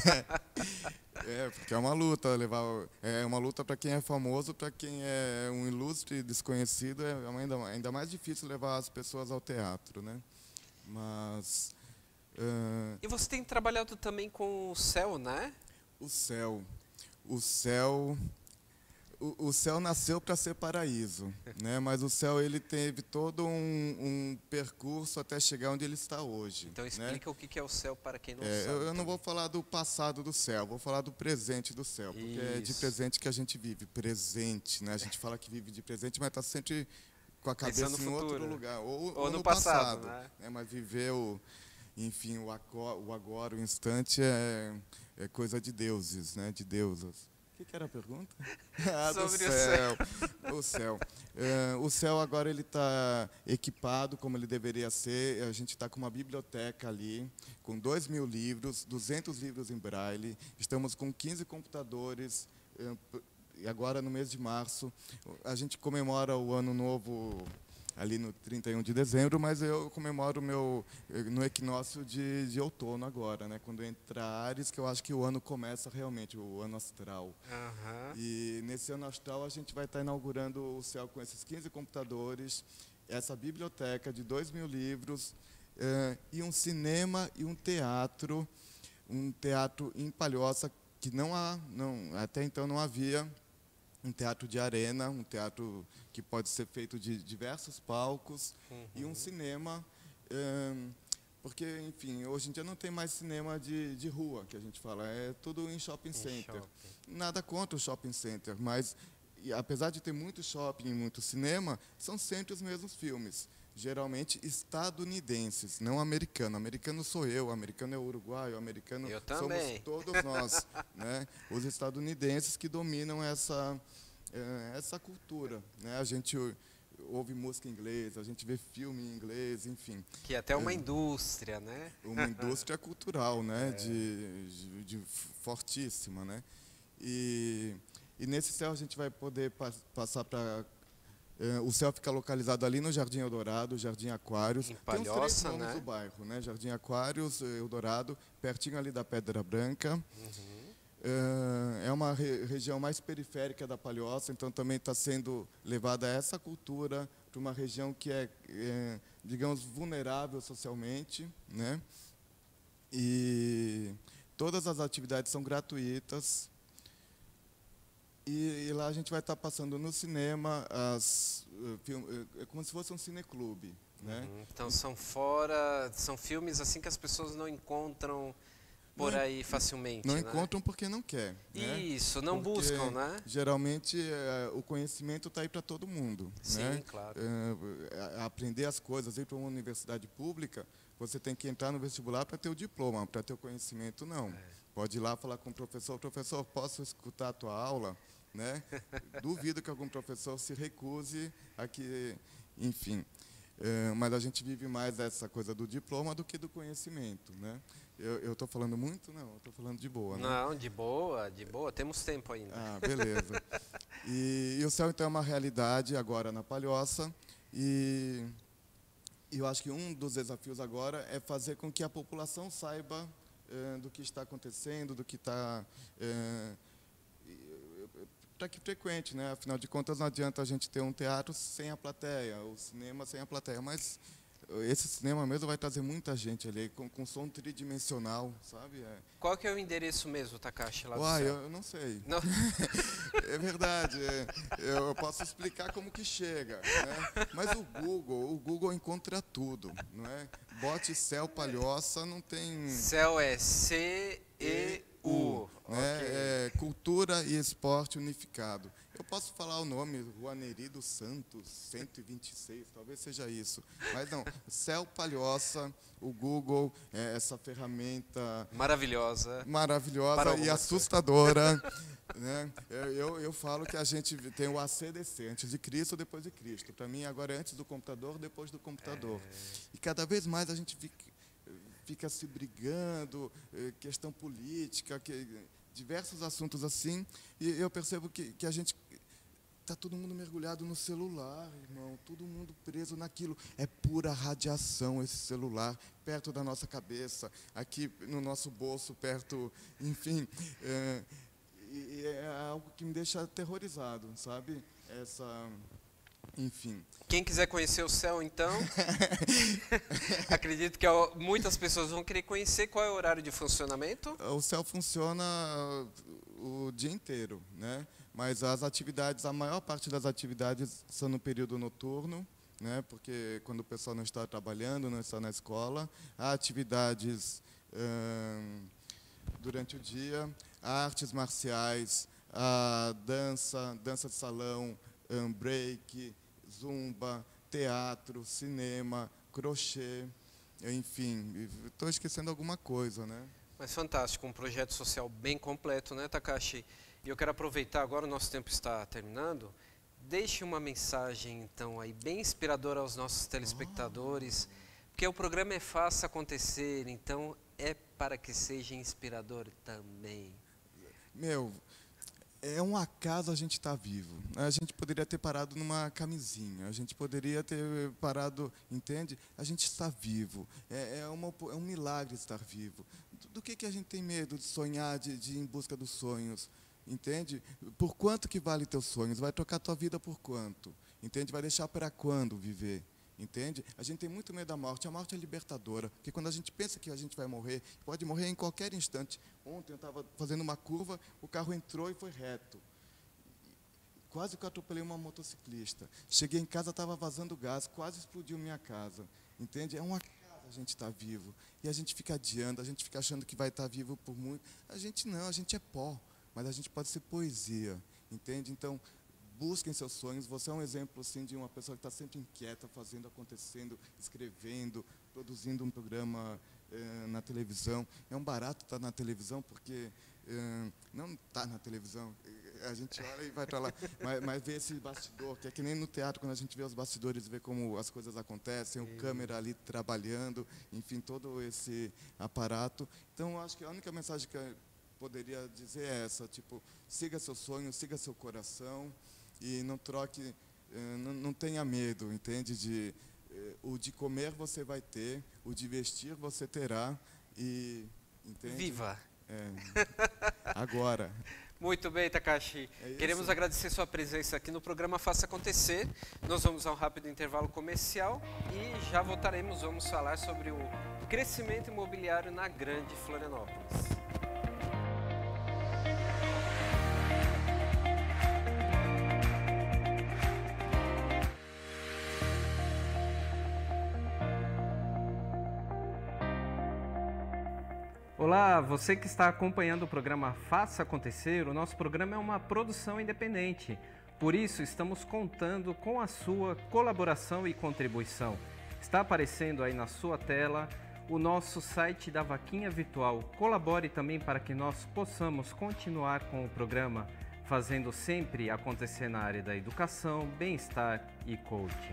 É, porque é uma luta levar, é uma luta para quem é famoso, para quem é um ilustre desconhecido, é ainda, ainda mais difícil levar as pessoas ao teatro, né? Mas uh, e você tem trabalhado também com o céu, né? O céu, o céu, o, o céu nasceu para ser paraíso, né? Mas o céu ele teve todo um, um percurso até chegar onde ele está hoje. Então explica, né? O que é o céu para quem não é, sabe. Eu, eu não vou falar do passado do céu, vou falar do presente do céu, porque Isso. é de presente que a gente vive, presente, né? A gente fala que vive de presente, mas está sempre com a cabeça em outro lugar, ou, ou, ou no, no passado, passado, né? né? Mas viver o, enfim, o agora, o agora, o instante é, é coisa de deuses, né? De deusas. O que, que era a pergunta? Ah, do Sobre céu. O céu. Uh, o céu agora ele está equipado como ele deveria ser. A gente está com uma biblioteca ali, com dois mil livros, duzentos livros em braille. Estamos com quinze computadores. Uh, e agora, no mês de março, a gente comemora o Ano Novo ali no trinta e um de dezembro, mas eu comemoro o meu no equinócio de, de outono agora, né? Quando entra Áries, que eu acho que o ano começa realmente, o ano astral. Uhum. E nesse ano astral a gente vai estar inaugurando o céu com esses quinze computadores, essa biblioteca de dois mil livros, eh, e um cinema e um teatro, um teatro em Palhoça, que não há, não, até então não havia, um teatro de arena, um teatro que pode ser feito de diversos palcos, uhum. e um cinema, um, porque, enfim, hoje em dia não tem mais cinema de, de rua, que a gente fala, é tudo em shopping center. Shopping. Nada contra o shopping center, mas, e, apesar de ter muito shopping e muito cinema, são sempre os mesmos filmes, geralmente estadunidenses, não americano. Americano sou eu, americano é o uruguaio, americano eu somos também. todos nós, né? Os estadunidenses que dominam essa, essa cultura, né? A gente ouve música em inglês, a gente vê filme em inglês, enfim. Que é até uma é, indústria, né? Uma indústria cultural, né? É. De, de, de fortíssima, né? E, e nesse céu a gente vai poder pa passar para É, o céu fica localizado ali no Jardim Eldorado, Jardim Aquários. Em Tem os três Palhoça, nomes né? do bairro, né? Jardim Aquários, Eldorado, pertinho ali da Pedra Branca. Uhum. É uma re região mais periférica da Palhoça, então também está sendo levada essa cultura para uma região que é, é, digamos, vulnerável socialmente, né? E todas as atividades são gratuitas. E, e lá a gente vai estar passando no cinema, as, uh, film, é como se fosse um cineclube, né? Uhum. Então são fora, são filmes assim que as pessoas não encontram por Não, aí facilmente, Não né? encontram porque não quer. Né? Isso, não Porque, buscam, né? Geralmente é, o conhecimento está aí para todo mundo. Sim, né? claro. É, aprender as coisas, ir para uma universidade pública, você tem que entrar no vestibular para ter o diploma, para ter o conhecimento não. É. Pode ir lá falar com o professor, professor, posso escutar a tua aula? Né? Duvido que algum professor se recuse a que, enfim. É, mas a gente vive mais essa coisa do diploma do que do conhecimento, né? Eu estou falando muito? Não, estou falando de boa, né? Não, de boa, de boa. Temos tempo ainda. Ah, beleza. E, e o céu, então, é uma realidade agora na Palhoça. E, e eu acho que um dos desafios agora é fazer com que a população saiba é, do que está acontecendo, do que está... É, para que frequente, né? Afinal de contas, não adianta a gente ter um teatro sem a plateia, o cinema sem a plateia, mas esse cinema mesmo vai trazer muita gente ali, com, com som tridimensional, sabe? É. Qual que é o endereço mesmo, Takashi, lá do Uai, céu? eu, eu não sei. Não? É verdade, é, eu posso explicar como que chega, né? Mas o Google, o Google encontra tudo, não é? Bote Céu Palhoça, não tem... Céu é C E U. Né? Okay. É, Cultura e Esporte Unificado. Eu posso falar o nome, Rua Neri dos Santos, cento e vinte e seis, talvez seja isso. Mas não, Céu Palhoça, o Google, é essa ferramenta... Maravilhosa. Maravilhosa e assustadora. Né? Eu, eu, eu falo que a gente tem o A C D C, antes de Cristo, depois de Cristo. Para mim, agora é antes do computador, depois do computador. É. E cada vez mais a gente fica, fica se brigando, questão política, que, diversos assuntos assim, e eu percebo que, que a gente está todo mundo mergulhado no celular, irmão, todo mundo preso naquilo. É pura radiação esse celular, perto da nossa cabeça, aqui no nosso bolso, perto, enfim... É, e é algo que me deixa aterrorizado, sabe? Essa, enfim. Quem quiser conhecer o céu, então, acredito que muitas pessoas vão querer conhecer. Qual é o horário de funcionamento? O céu funciona o dia inteiro, né? Mas as atividades, a maior parte das atividades são no período noturno, né? Porque quando o pessoal não está trabalhando, não está na escola, há atividades hum, durante o dia. Artes marciais, a dança, dança de salão, um, break, zumba, teatro, cinema, crochê, enfim, estou esquecendo alguma coisa, né? Mas fantástico, um projeto social bem completo, né, Takashi? E eu quero aproveitar agora, o nosso tempo está terminando, deixe uma mensagem, então, aí bem inspiradora aos nossos telespectadores, oh. porque o programa é Faça Acontecer, então é para que seja inspirador também. Meu, é um acaso a gente estar vivo. A gente poderia ter parado numa camisinha, a gente poderia ter parado, entende? A gente está vivo. É, é, uma, é um milagre estar vivo. Do, do que, que a gente tem medo de sonhar, de, de ir em busca dos sonhos? Entende? Por quanto que vale teus sonhos? Vai trocar tua vida por quanto? Entende? Vai deixar para quando viver? Entende? A gente tem muito medo da morte. A morte é libertadora, porque quando a gente pensa que a gente vai morrer, pode morrer em qualquer instante. Ontem eu estava fazendo uma curva, o carro entrou e foi reto. Quase que eu atropelei uma motociclista. Cheguei em casa, estava vazando gás, quase explodiu minha casa. Entende? É um acaso a gente estar vivo. E a gente fica adiando, a gente fica achando que vai estar vivo por muito. A gente não, a gente é pó, mas a gente pode ser poesia. Entende? Então, busquem seus sonhos. Você é um exemplo assim, de uma pessoa que está sempre inquieta, fazendo, acontecendo, escrevendo, produzindo um programa eh, na televisão. É um barato estar na televisão, porque eh, não está na televisão. A gente olha e vai para lá. Mas, mas vê esse bastidor, que é que nem no teatro, quando a gente vê os bastidores, vê como as coisas acontecem, o câmera ali trabalhando, enfim, todo esse aparato. Então, eu acho que a única mensagem que eu poderia dizer é essa, tipo, siga seu sonho, siga seu coração, e não troque eh, não, não tenha medo, entende? De, eh, o de comer você vai ter, o de vestir você terá e... Entende? Viva! É, agora. Muito bem, Takashi. É Queremos agradecer sua presença aqui no programa Faça Acontecer. Nós vamos a um rápido intervalo comercial e já voltaremos. Vamos falar sobre o crescimento imobiliário na Grande Florianópolis. Olá, você que está acompanhando o programa Faça Acontecer, o nosso programa é uma produção independente. Por isso, estamos contando com a sua colaboração e contribuição. Está aparecendo aí na sua tela o nosso site da Vaquinha Virtual. Colabore também para que nós possamos continuar com o programa, fazendo sempre acontecer na área da educação, bem-estar e coaching.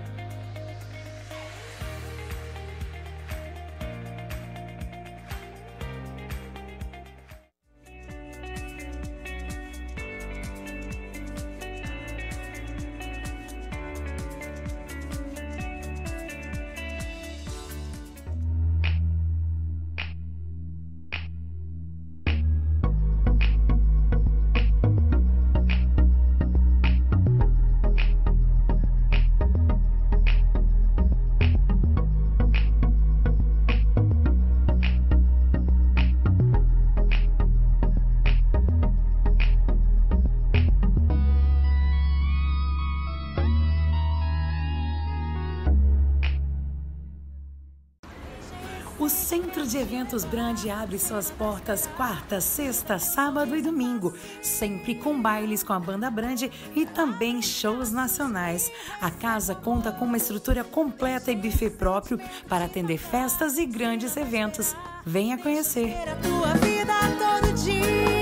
O Centro de Eventos Brand abre suas portas quarta, sexta, sábado e domingo, sempre com bailes com a banda Brand e também shows nacionais. A casa conta com uma estrutura completa e buffet próprio para atender festas e grandes eventos. Venha conhecer. A tua vida todo dia.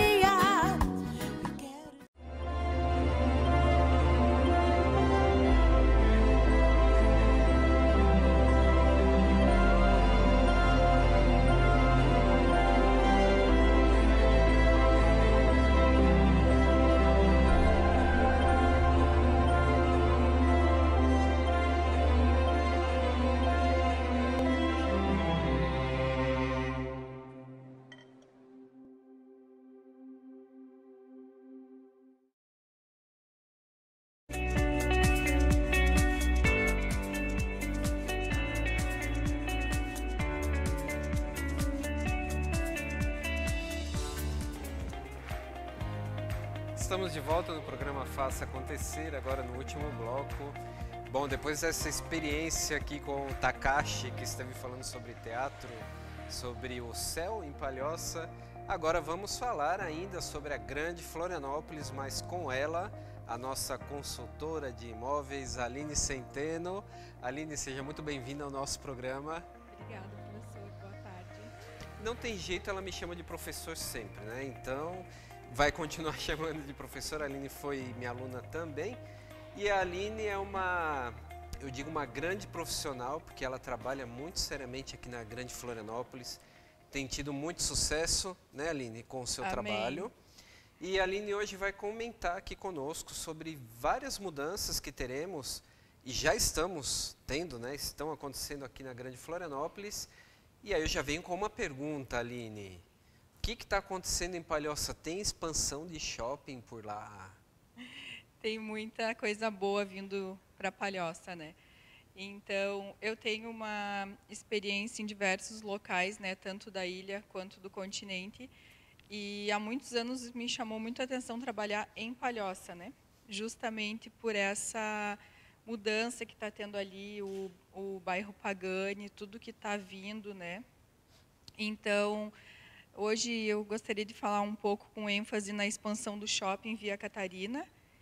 Estamos de volta no programa Faça Acontecer, agora no último bloco. Bom, depois dessa experiência aqui com o Takashi, que esteve falando sobre teatro, sobre o céu em Palhoça, agora vamos falar ainda sobre a Grande Florianópolis, mas com ela, a nossa consultora de imóveis, Aline Centeno. Aline, seja muito bem-vinda ao nosso programa. Obrigada, professor. Boa tarde. Não tem jeito, ela me chama de professor sempre, né? Então... vai continuar chamando de professora. A Aline foi minha aluna também. E a Aline é uma, eu digo uma grande profissional, porque ela trabalha muito seriamente aqui na Grande Florianópolis. Tem tido muito sucesso, né, Aline, com o seu Amém. trabalho. E a Aline hoje vai comentar aqui conosco sobre várias mudanças que teremos e já estamos tendo, né, estão acontecendo aqui na Grande Florianópolis. E aí eu já venho com uma pergunta, Aline. O que está acontecendo em Palhoça? Tem expansão de shopping por lá? Tem muita coisa boa vindo para Palhoça, né? Então, eu tenho uma experiência em diversos locais, né, tanto da ilha quanto do continente, e há muitos anos me chamou muito a atenção trabalhar em Palhoça, né? Justamente por essa mudança que está tendo ali, o, o bairro Pagani, tudo que está vindo, né? Então, hoje eu gostaria de falar um pouco com ênfase na expansão do shopping Via Catarina,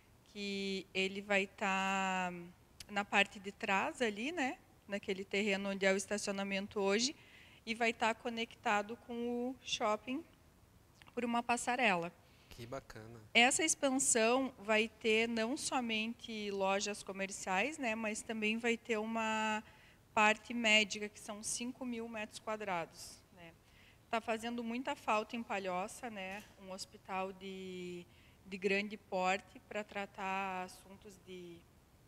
que ele vai estar na parte de trás ali, né, naquele terreno onde é o estacionamento hoje, e vai estar conectado com o shopping por uma passarela. Que bacana. Essa expansão vai ter não somente lojas comerciais, né, mas também vai ter uma parte médica, que são cinco mil metros quadrados. Está fazendo muita falta em Palhoça, né, um hospital de, de grande porte para tratar assuntos de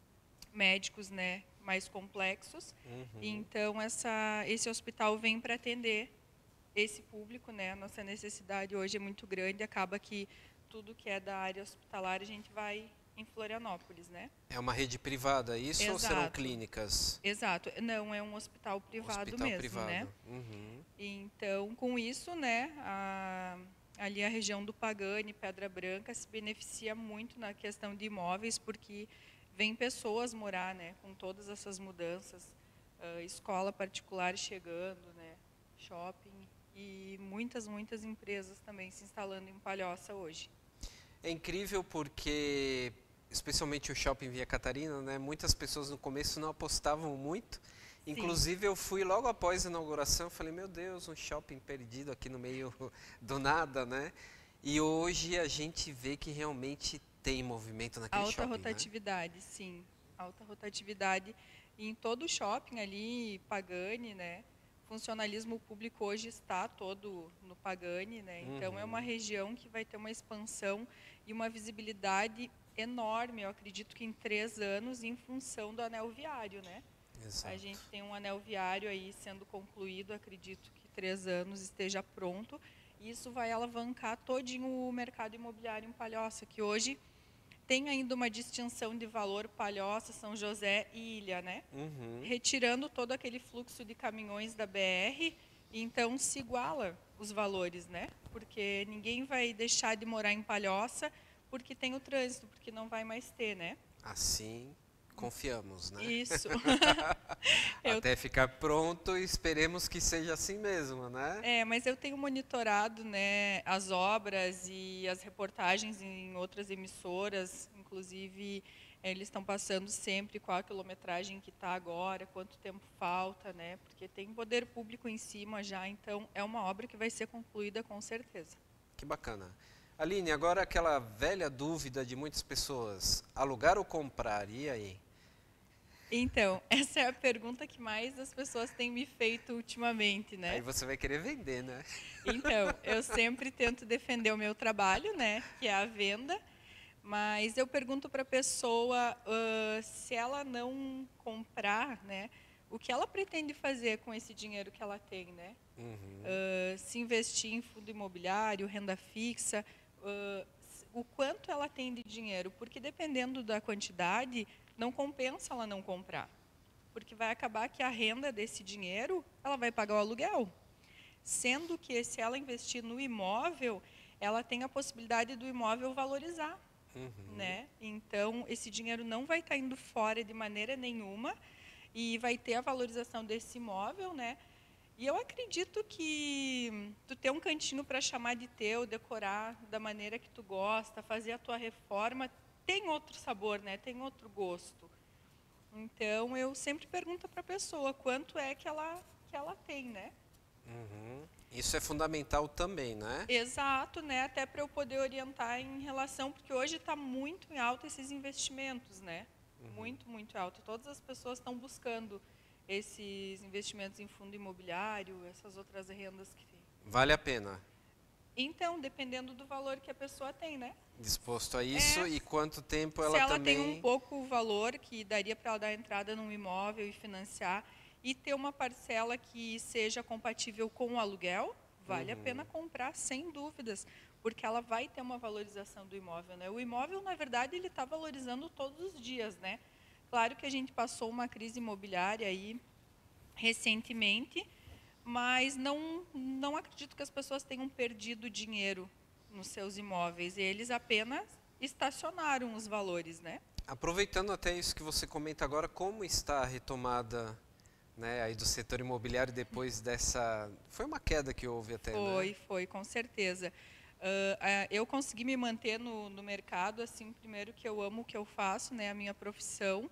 médicos, né, mais complexos. Uhum. Então, essa, esse hospital vem para atender esse público, né? A nossa necessidade hoje é muito grande, acaba que tudo que é da área hospitalar a gente vai em Florianópolis, né? É uma rede privada, isso? Exato. Ou serão clínicas? Exato. Não, é um hospital privado Hospital mesmo, privado. né? Uhum. Então, com isso, né, a, ali a região do Pagani, Pedra Branca, se beneficia muito na questão de imóveis, porque vem pessoas morar, né, com todas essas mudanças, uh, escola particular chegando, né, shopping e muitas, muitas empresas também se instalando em Palhoça hoje. É incrível porque, especialmente o Shopping Via Catarina, né, muitas pessoas no começo não apostavam muito. Inclusive, eu fui logo após a inauguração, falei, meu Deus, um shopping perdido aqui no meio do nada, né? E hoje a gente vê que realmente tem movimento naquele Alta shopping, rotatividade, né? Sim. Alta rotatividade. E em todo o shopping ali, Pagani, né? Funcionalismo público hoje está todo no Pagani, né? Então, Uhum. é uma região que vai ter uma expansão e uma visibilidade enorme, eu acredito que em três anos, em função do anel viário, né? Exato. A gente tem um anel viário aí sendo concluído, acredito que três anos esteja pronto. E isso vai alavancar todinho o mercado imobiliário em Palhoça, que hoje tem ainda uma distinção de valor Palhoça, São José e Ilha, né? Uhum. Retirando todo aquele fluxo de caminhões da B R, então se iguala os valores, né? Porque ninguém vai deixar de morar em Palhoça porque tem o trânsito, porque não vai mais ter, né? Assim, confiamos, né? Isso. Até ficar pronto, esperemos que seja assim mesmo, né? É, mas eu tenho monitorado, né, as obras e as reportagens em outras emissoras, inclusive eles estão passando sempre qual a quilometragem que está agora, quanto tempo falta, né? Porque tem poder público em cima já, então é uma obra que vai ser concluída com certeza. Que bacana. Aline, agora aquela velha dúvida de muitas pessoas, alugar ou comprar, e aí? Então, essa é a pergunta que mais as pessoas têm me feito ultimamente, né? Aí você vai querer vender, né? Então, eu sempre tento defender o meu trabalho, né, que é a venda, mas eu pergunto para a pessoa uh, se ela não comprar, né, o que ela pretende fazer com esse dinheiro que ela tem, né? Uhum. Uh, se investir em fundo imobiliário, renda fixa, uh, o quanto ela tem de dinheiro, porque dependendo da quantidade, não compensa ela não comprar, porque vai acabar que a renda desse dinheiro, ela vai pagar o aluguel, sendo que se ela investir no imóvel, ela tem a possibilidade do imóvel valorizar, Uhum. né? Então, esse dinheiro não vai estar indo fora de maneira nenhuma e vai ter a valorização desse imóvel, né? E eu acredito que tu ter um cantinho para chamar de teu, decorar da maneira que tu gosta, fazer a tua reforma, tem outro sabor, né? Tem outro gosto. Então, eu sempre pergunto para a pessoa quanto é que ela, que ela tem, né? Uhum. Isso é fundamental também, né? Exato, né? Até para eu poder orientar em relação, porque hoje está muito em alta esses investimentos, né? Uhum. Muito, muito alto. Todas as pessoas estão buscando esses investimentos em fundo imobiliário, essas outras rendas que tem. Vale a pena? Então, dependendo do valor que a pessoa tem, né? Disposto a isso é, e quanto tempo ela, se ela também... tem um pouco o valor que daria para ela dar entrada num imóvel e financiar e ter uma parcela que seja compatível com o aluguel, vale Uhum. a pena comprar, sem dúvidas, porque ela vai ter uma valorização do imóvel, né? O imóvel, na verdade, ele está valorizando todos os dias, né? Claro que a gente passou uma crise imobiliária aí recentemente, mas não, não acredito que as pessoas tenham perdido dinheiro nos seus imóveis. Eles apenas estacionaram os valores, né? Aproveitando até isso que você comenta agora, como está a retomada, né, aí do setor imobiliário depois dessa... Foi uma queda que houve até, Foi, né? foi, com certeza. Uh, uh, eu consegui me manter no, no mercado, assim, primeiro que eu amo o que eu faço, né, a minha profissão,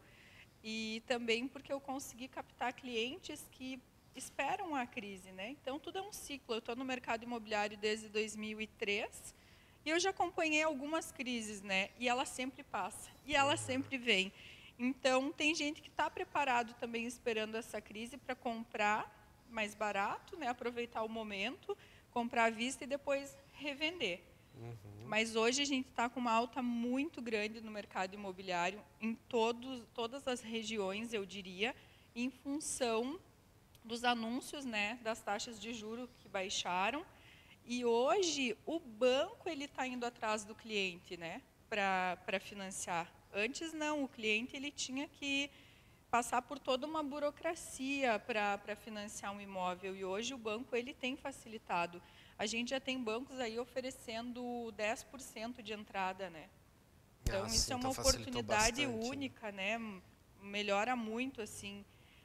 e também porque eu consegui captar clientes que esperam a crise, né? Então, tudo é um ciclo. Eu estou no mercado imobiliário desde dois mil e três e eu já acompanhei algumas crises, né? E ela sempre passa, e ela sempre vem. Então, tem gente que está preparado também esperando essa crise para comprar mais barato, né? Aproveitar o momento, comprar à vista e depois revender. Uhum. Mas hoje a gente está com uma alta muito grande no mercado imobiliário, em todos, todas as regiões, eu diria, em função dos anúncios, né, das taxas de juros que baixaram. E hoje o banco ele está indo atrás do cliente, né, para financiar. Antes não, o cliente ele tinha que passar por toda uma burocracia para financiar um imóvel, e hoje o banco ele tem facilitado. A gente já tem bancos aí oferecendo dez por cento de entrada, né? Então, ah, isso sim, é uma então oportunidade bastante, única, né? Melhora muito, assim.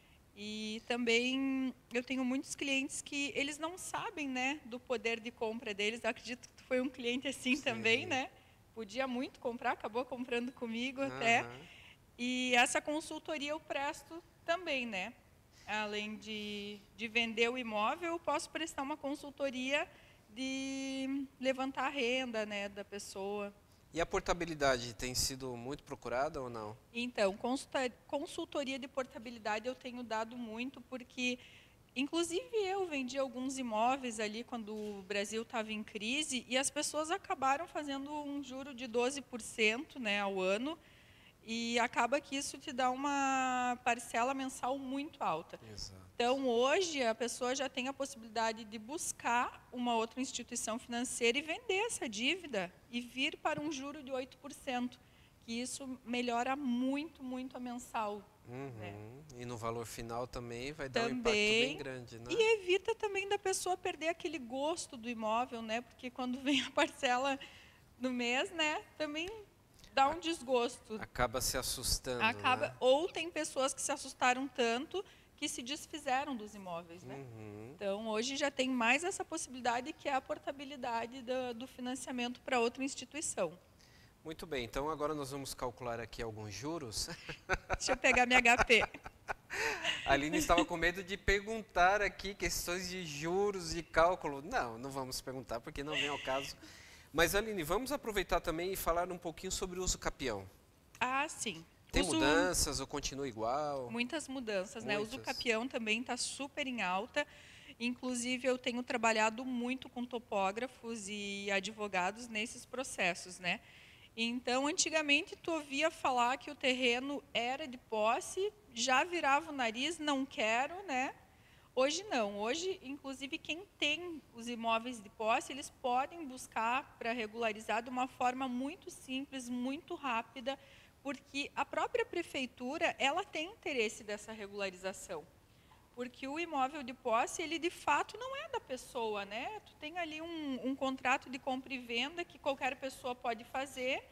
E também eu tenho muitos clientes que eles não sabem, né, do poder de compra deles. Eu acredito que tu foi um cliente assim sim. também, né? Podia muito comprar, acabou comprando comigo uhum. até. E essa consultoria eu presto também, né? Além de, de vender o imóvel, eu posso prestar uma consultoria de levantar a renda, né, da pessoa. E a portabilidade tem sido muito procurada ou não? Então, consultoria de portabilidade eu tenho dado muito, porque, inclusive, eu vendi alguns imóveis ali quando o Brasil estava em crise, e as pessoas acabaram fazendo um juro de doze por cento, né, ao ano, e acaba que isso te dá uma parcela mensal muito alta. Exato. Então, hoje, a pessoa já tem a possibilidade de buscar uma outra instituição financeira e vender essa dívida e vir para um juro de oito por cento, que isso melhora muito, muito a mensal. Uhum. Né? E no valor final também vai dar também, um impacto bem grande, né? E evita também da pessoa perder aquele gosto do imóvel, né? Porque quando vem a parcela no mês, né, também dá um desgosto. Acaba se assustando, Acaba, né? Ou tem pessoas que se assustaram tanto que se desfizeram dos imóveis, né? Uhum. Então, hoje já tem mais essa possibilidade, que é a portabilidade do, do financiamento para outra instituição. Muito bem, então agora nós vamos calcular aqui alguns juros. Deixa eu pegar minha H P. A Aline estava com medo de perguntar aqui questões de juros, de cálculo. Não, não vamos perguntar, porque não vem ao caso. Mas, Aline, vamos aproveitar também e falar um pouquinho sobre o uso capião. Ah, sim. Tem uso... mudanças ou continua igual? Muitas mudanças, Muitas. né? O uso capião também está super em alta. Inclusive, eu tenho trabalhado muito com topógrafos e advogados nesses processos, né? Então, antigamente, tu ouvia falar que o terreno era de posse, já virava o nariz, não quero, né? Hoje não. Hoje, inclusive, quem tem os imóveis de posse, eles podem buscar para regularizar de uma forma muito simples, muito rápida, porque a própria prefeitura, ela tem interesse dessa regularização. Porque o imóvel de posse, ele de fato não é da pessoa, né? Tu tem ali um, um contrato de compra e venda que qualquer pessoa pode fazer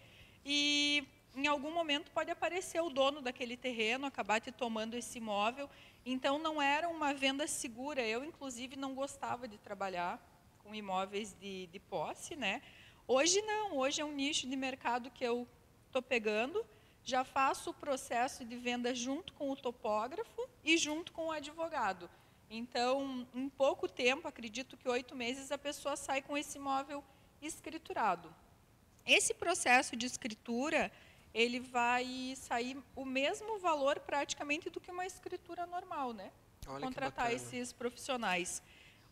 e em algum momento pode aparecer o dono daquele terreno, acabar te tomando esse imóvel. Então, não era uma venda segura. Eu, inclusive, não gostava de trabalhar com imóveis de, de posse, né? Hoje não, hoje é um nicho de mercado que eu estou pegando, já faço o processo de venda junto com o topógrafo e junto com o advogado. Então, em pouco tempo, acredito que oito meses, a pessoa sai com esse imóvel escriturado. Esse processo de escritura, ele vai sair o mesmo valor praticamente do que uma escritura normal, né? Olha, contratar esses profissionais.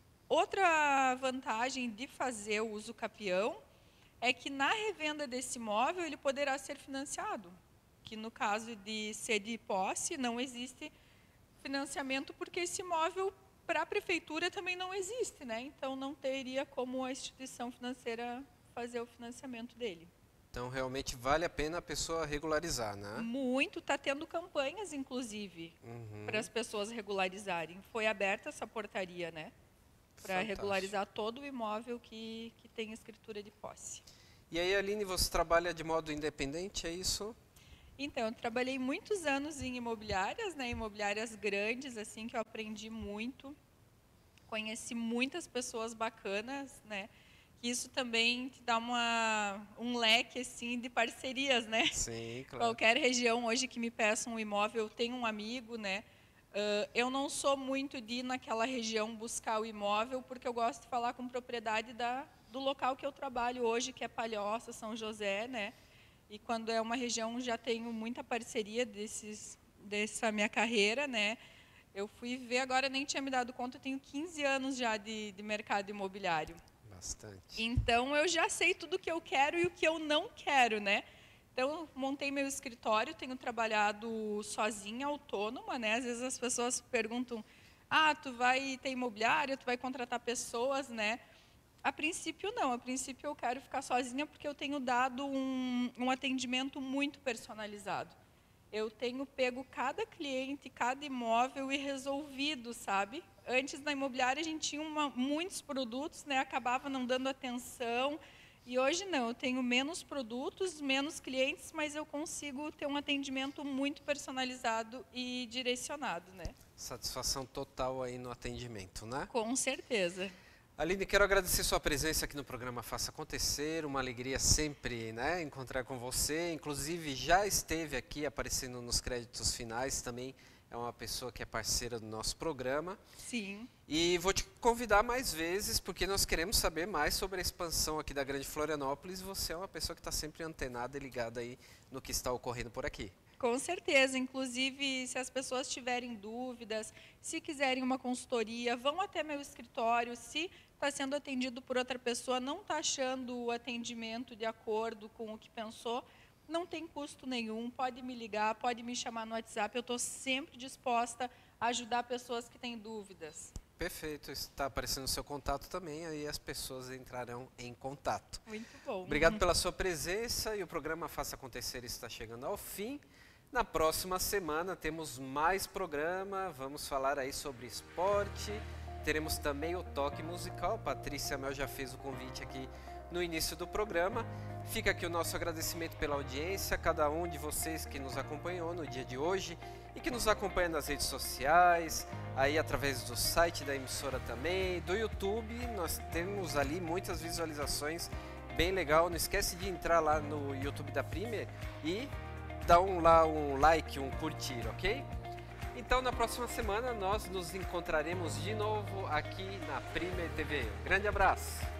Outra vantagem de fazer o uso capião é que na revenda desse imóvel ele poderá ser financiado, que no caso de ser de posse não existe financiamento, porque esse imóvel para a prefeitura também não existe, né? Então não teria como a instituição financeira fazer o financiamento dele. Então realmente vale a pena a pessoa regularizar, né? Muito, está tendo campanhas inclusive uhum. para as pessoas regularizarem. Foi aberta essa portaria, né? Para regularizar todo o imóvel que, que tem escritura de posse. E aí, Aline, você trabalha de modo independente, é isso? Então, eu trabalhei muitos anos em imobiliárias, né, imobiliárias grandes, assim, que eu aprendi muito. Conheci muitas pessoas bacanas, né? Isso também te dá uma, um leque, assim, de parcerias, né? Sim, claro. Qualquer região hoje que me peça um imóvel, eu tenho um amigo, né? Uh, eu não sou muito de ir naquela região buscar o imóvel, porque eu gosto de falar com propriedade da, do local que eu trabalho hoje, que é Palhoça, São José, né? E quando é uma região, já tenho muita parceria desses, dessa minha carreira, né? Eu fui ver, agora nem tinha me dado conta, eu tenho quinze anos já de, de mercado imobiliário. Bastante. Então, eu já sei tudo o que eu quero e o que eu não quero, né? Então, montei meu escritório, tenho trabalhado sozinha, autônoma, né? Às vezes as pessoas perguntam, ah, tu vai ter imobiliária, tu vai contratar pessoas, né? A princípio, não. A princípio, eu quero ficar sozinha porque eu tenho dado um, um atendimento muito personalizado. Eu tenho pego cada cliente, cada imóvel e resolvido, sabe? Antes, na imobiliária, a gente tinha uma, muitos produtos, né? Acabava não dando atenção. E hoje, não. Eu tenho menos produtos, menos clientes, mas eu consigo ter um atendimento muito personalizado e direcionado, né? Satisfação total aí no atendimento, né? Com certeza. Aline, quero agradecer sua presença aqui no programa Faça Acontecer, uma alegria sempre, né, encontrar com você, inclusive já esteve aqui aparecendo nos créditos finais, também é uma pessoa que é parceira do nosso programa. Sim. E vou te convidar mais vezes, porque nós queremos saber mais sobre a expansão aqui da Grande Florianópolis, você é uma pessoa que está sempre antenada e ligada aí no que está ocorrendo por aqui. Com certeza, inclusive se as pessoas tiverem dúvidas, se quiserem uma consultoria, vão até meu escritório, se está sendo atendido por outra pessoa, não está achando o atendimento de acordo com o que pensou, não tem custo nenhum, pode me ligar, pode me chamar no WhatsApp, eu estou sempre disposta a ajudar pessoas que têm dúvidas. Perfeito, está aparecendo o seu contato também, aí as pessoas entrarão em contato. Muito bom. Obrigado pela sua presença e o programa Faça Acontecer está chegando ao fim. Na próxima semana temos mais programa, vamos falar aí sobre esporte, teremos também o toque musical, Patrícia Mel já fez o convite aqui no início do programa. Fica aqui o nosso agradecimento pela audiência, a cada um de vocês que nos acompanhou no dia de hoje e que nos acompanha nas redes sociais, aí através do site da emissora também, do YouTube, nós temos ali muitas visualizações, bem legal, não esquece de entrar lá no YouTube da Premier e dá um, lá um like, um curtir, ok? Então, na próxima semana, nós nos encontraremos de novo aqui na Premier T V. Grande abraço!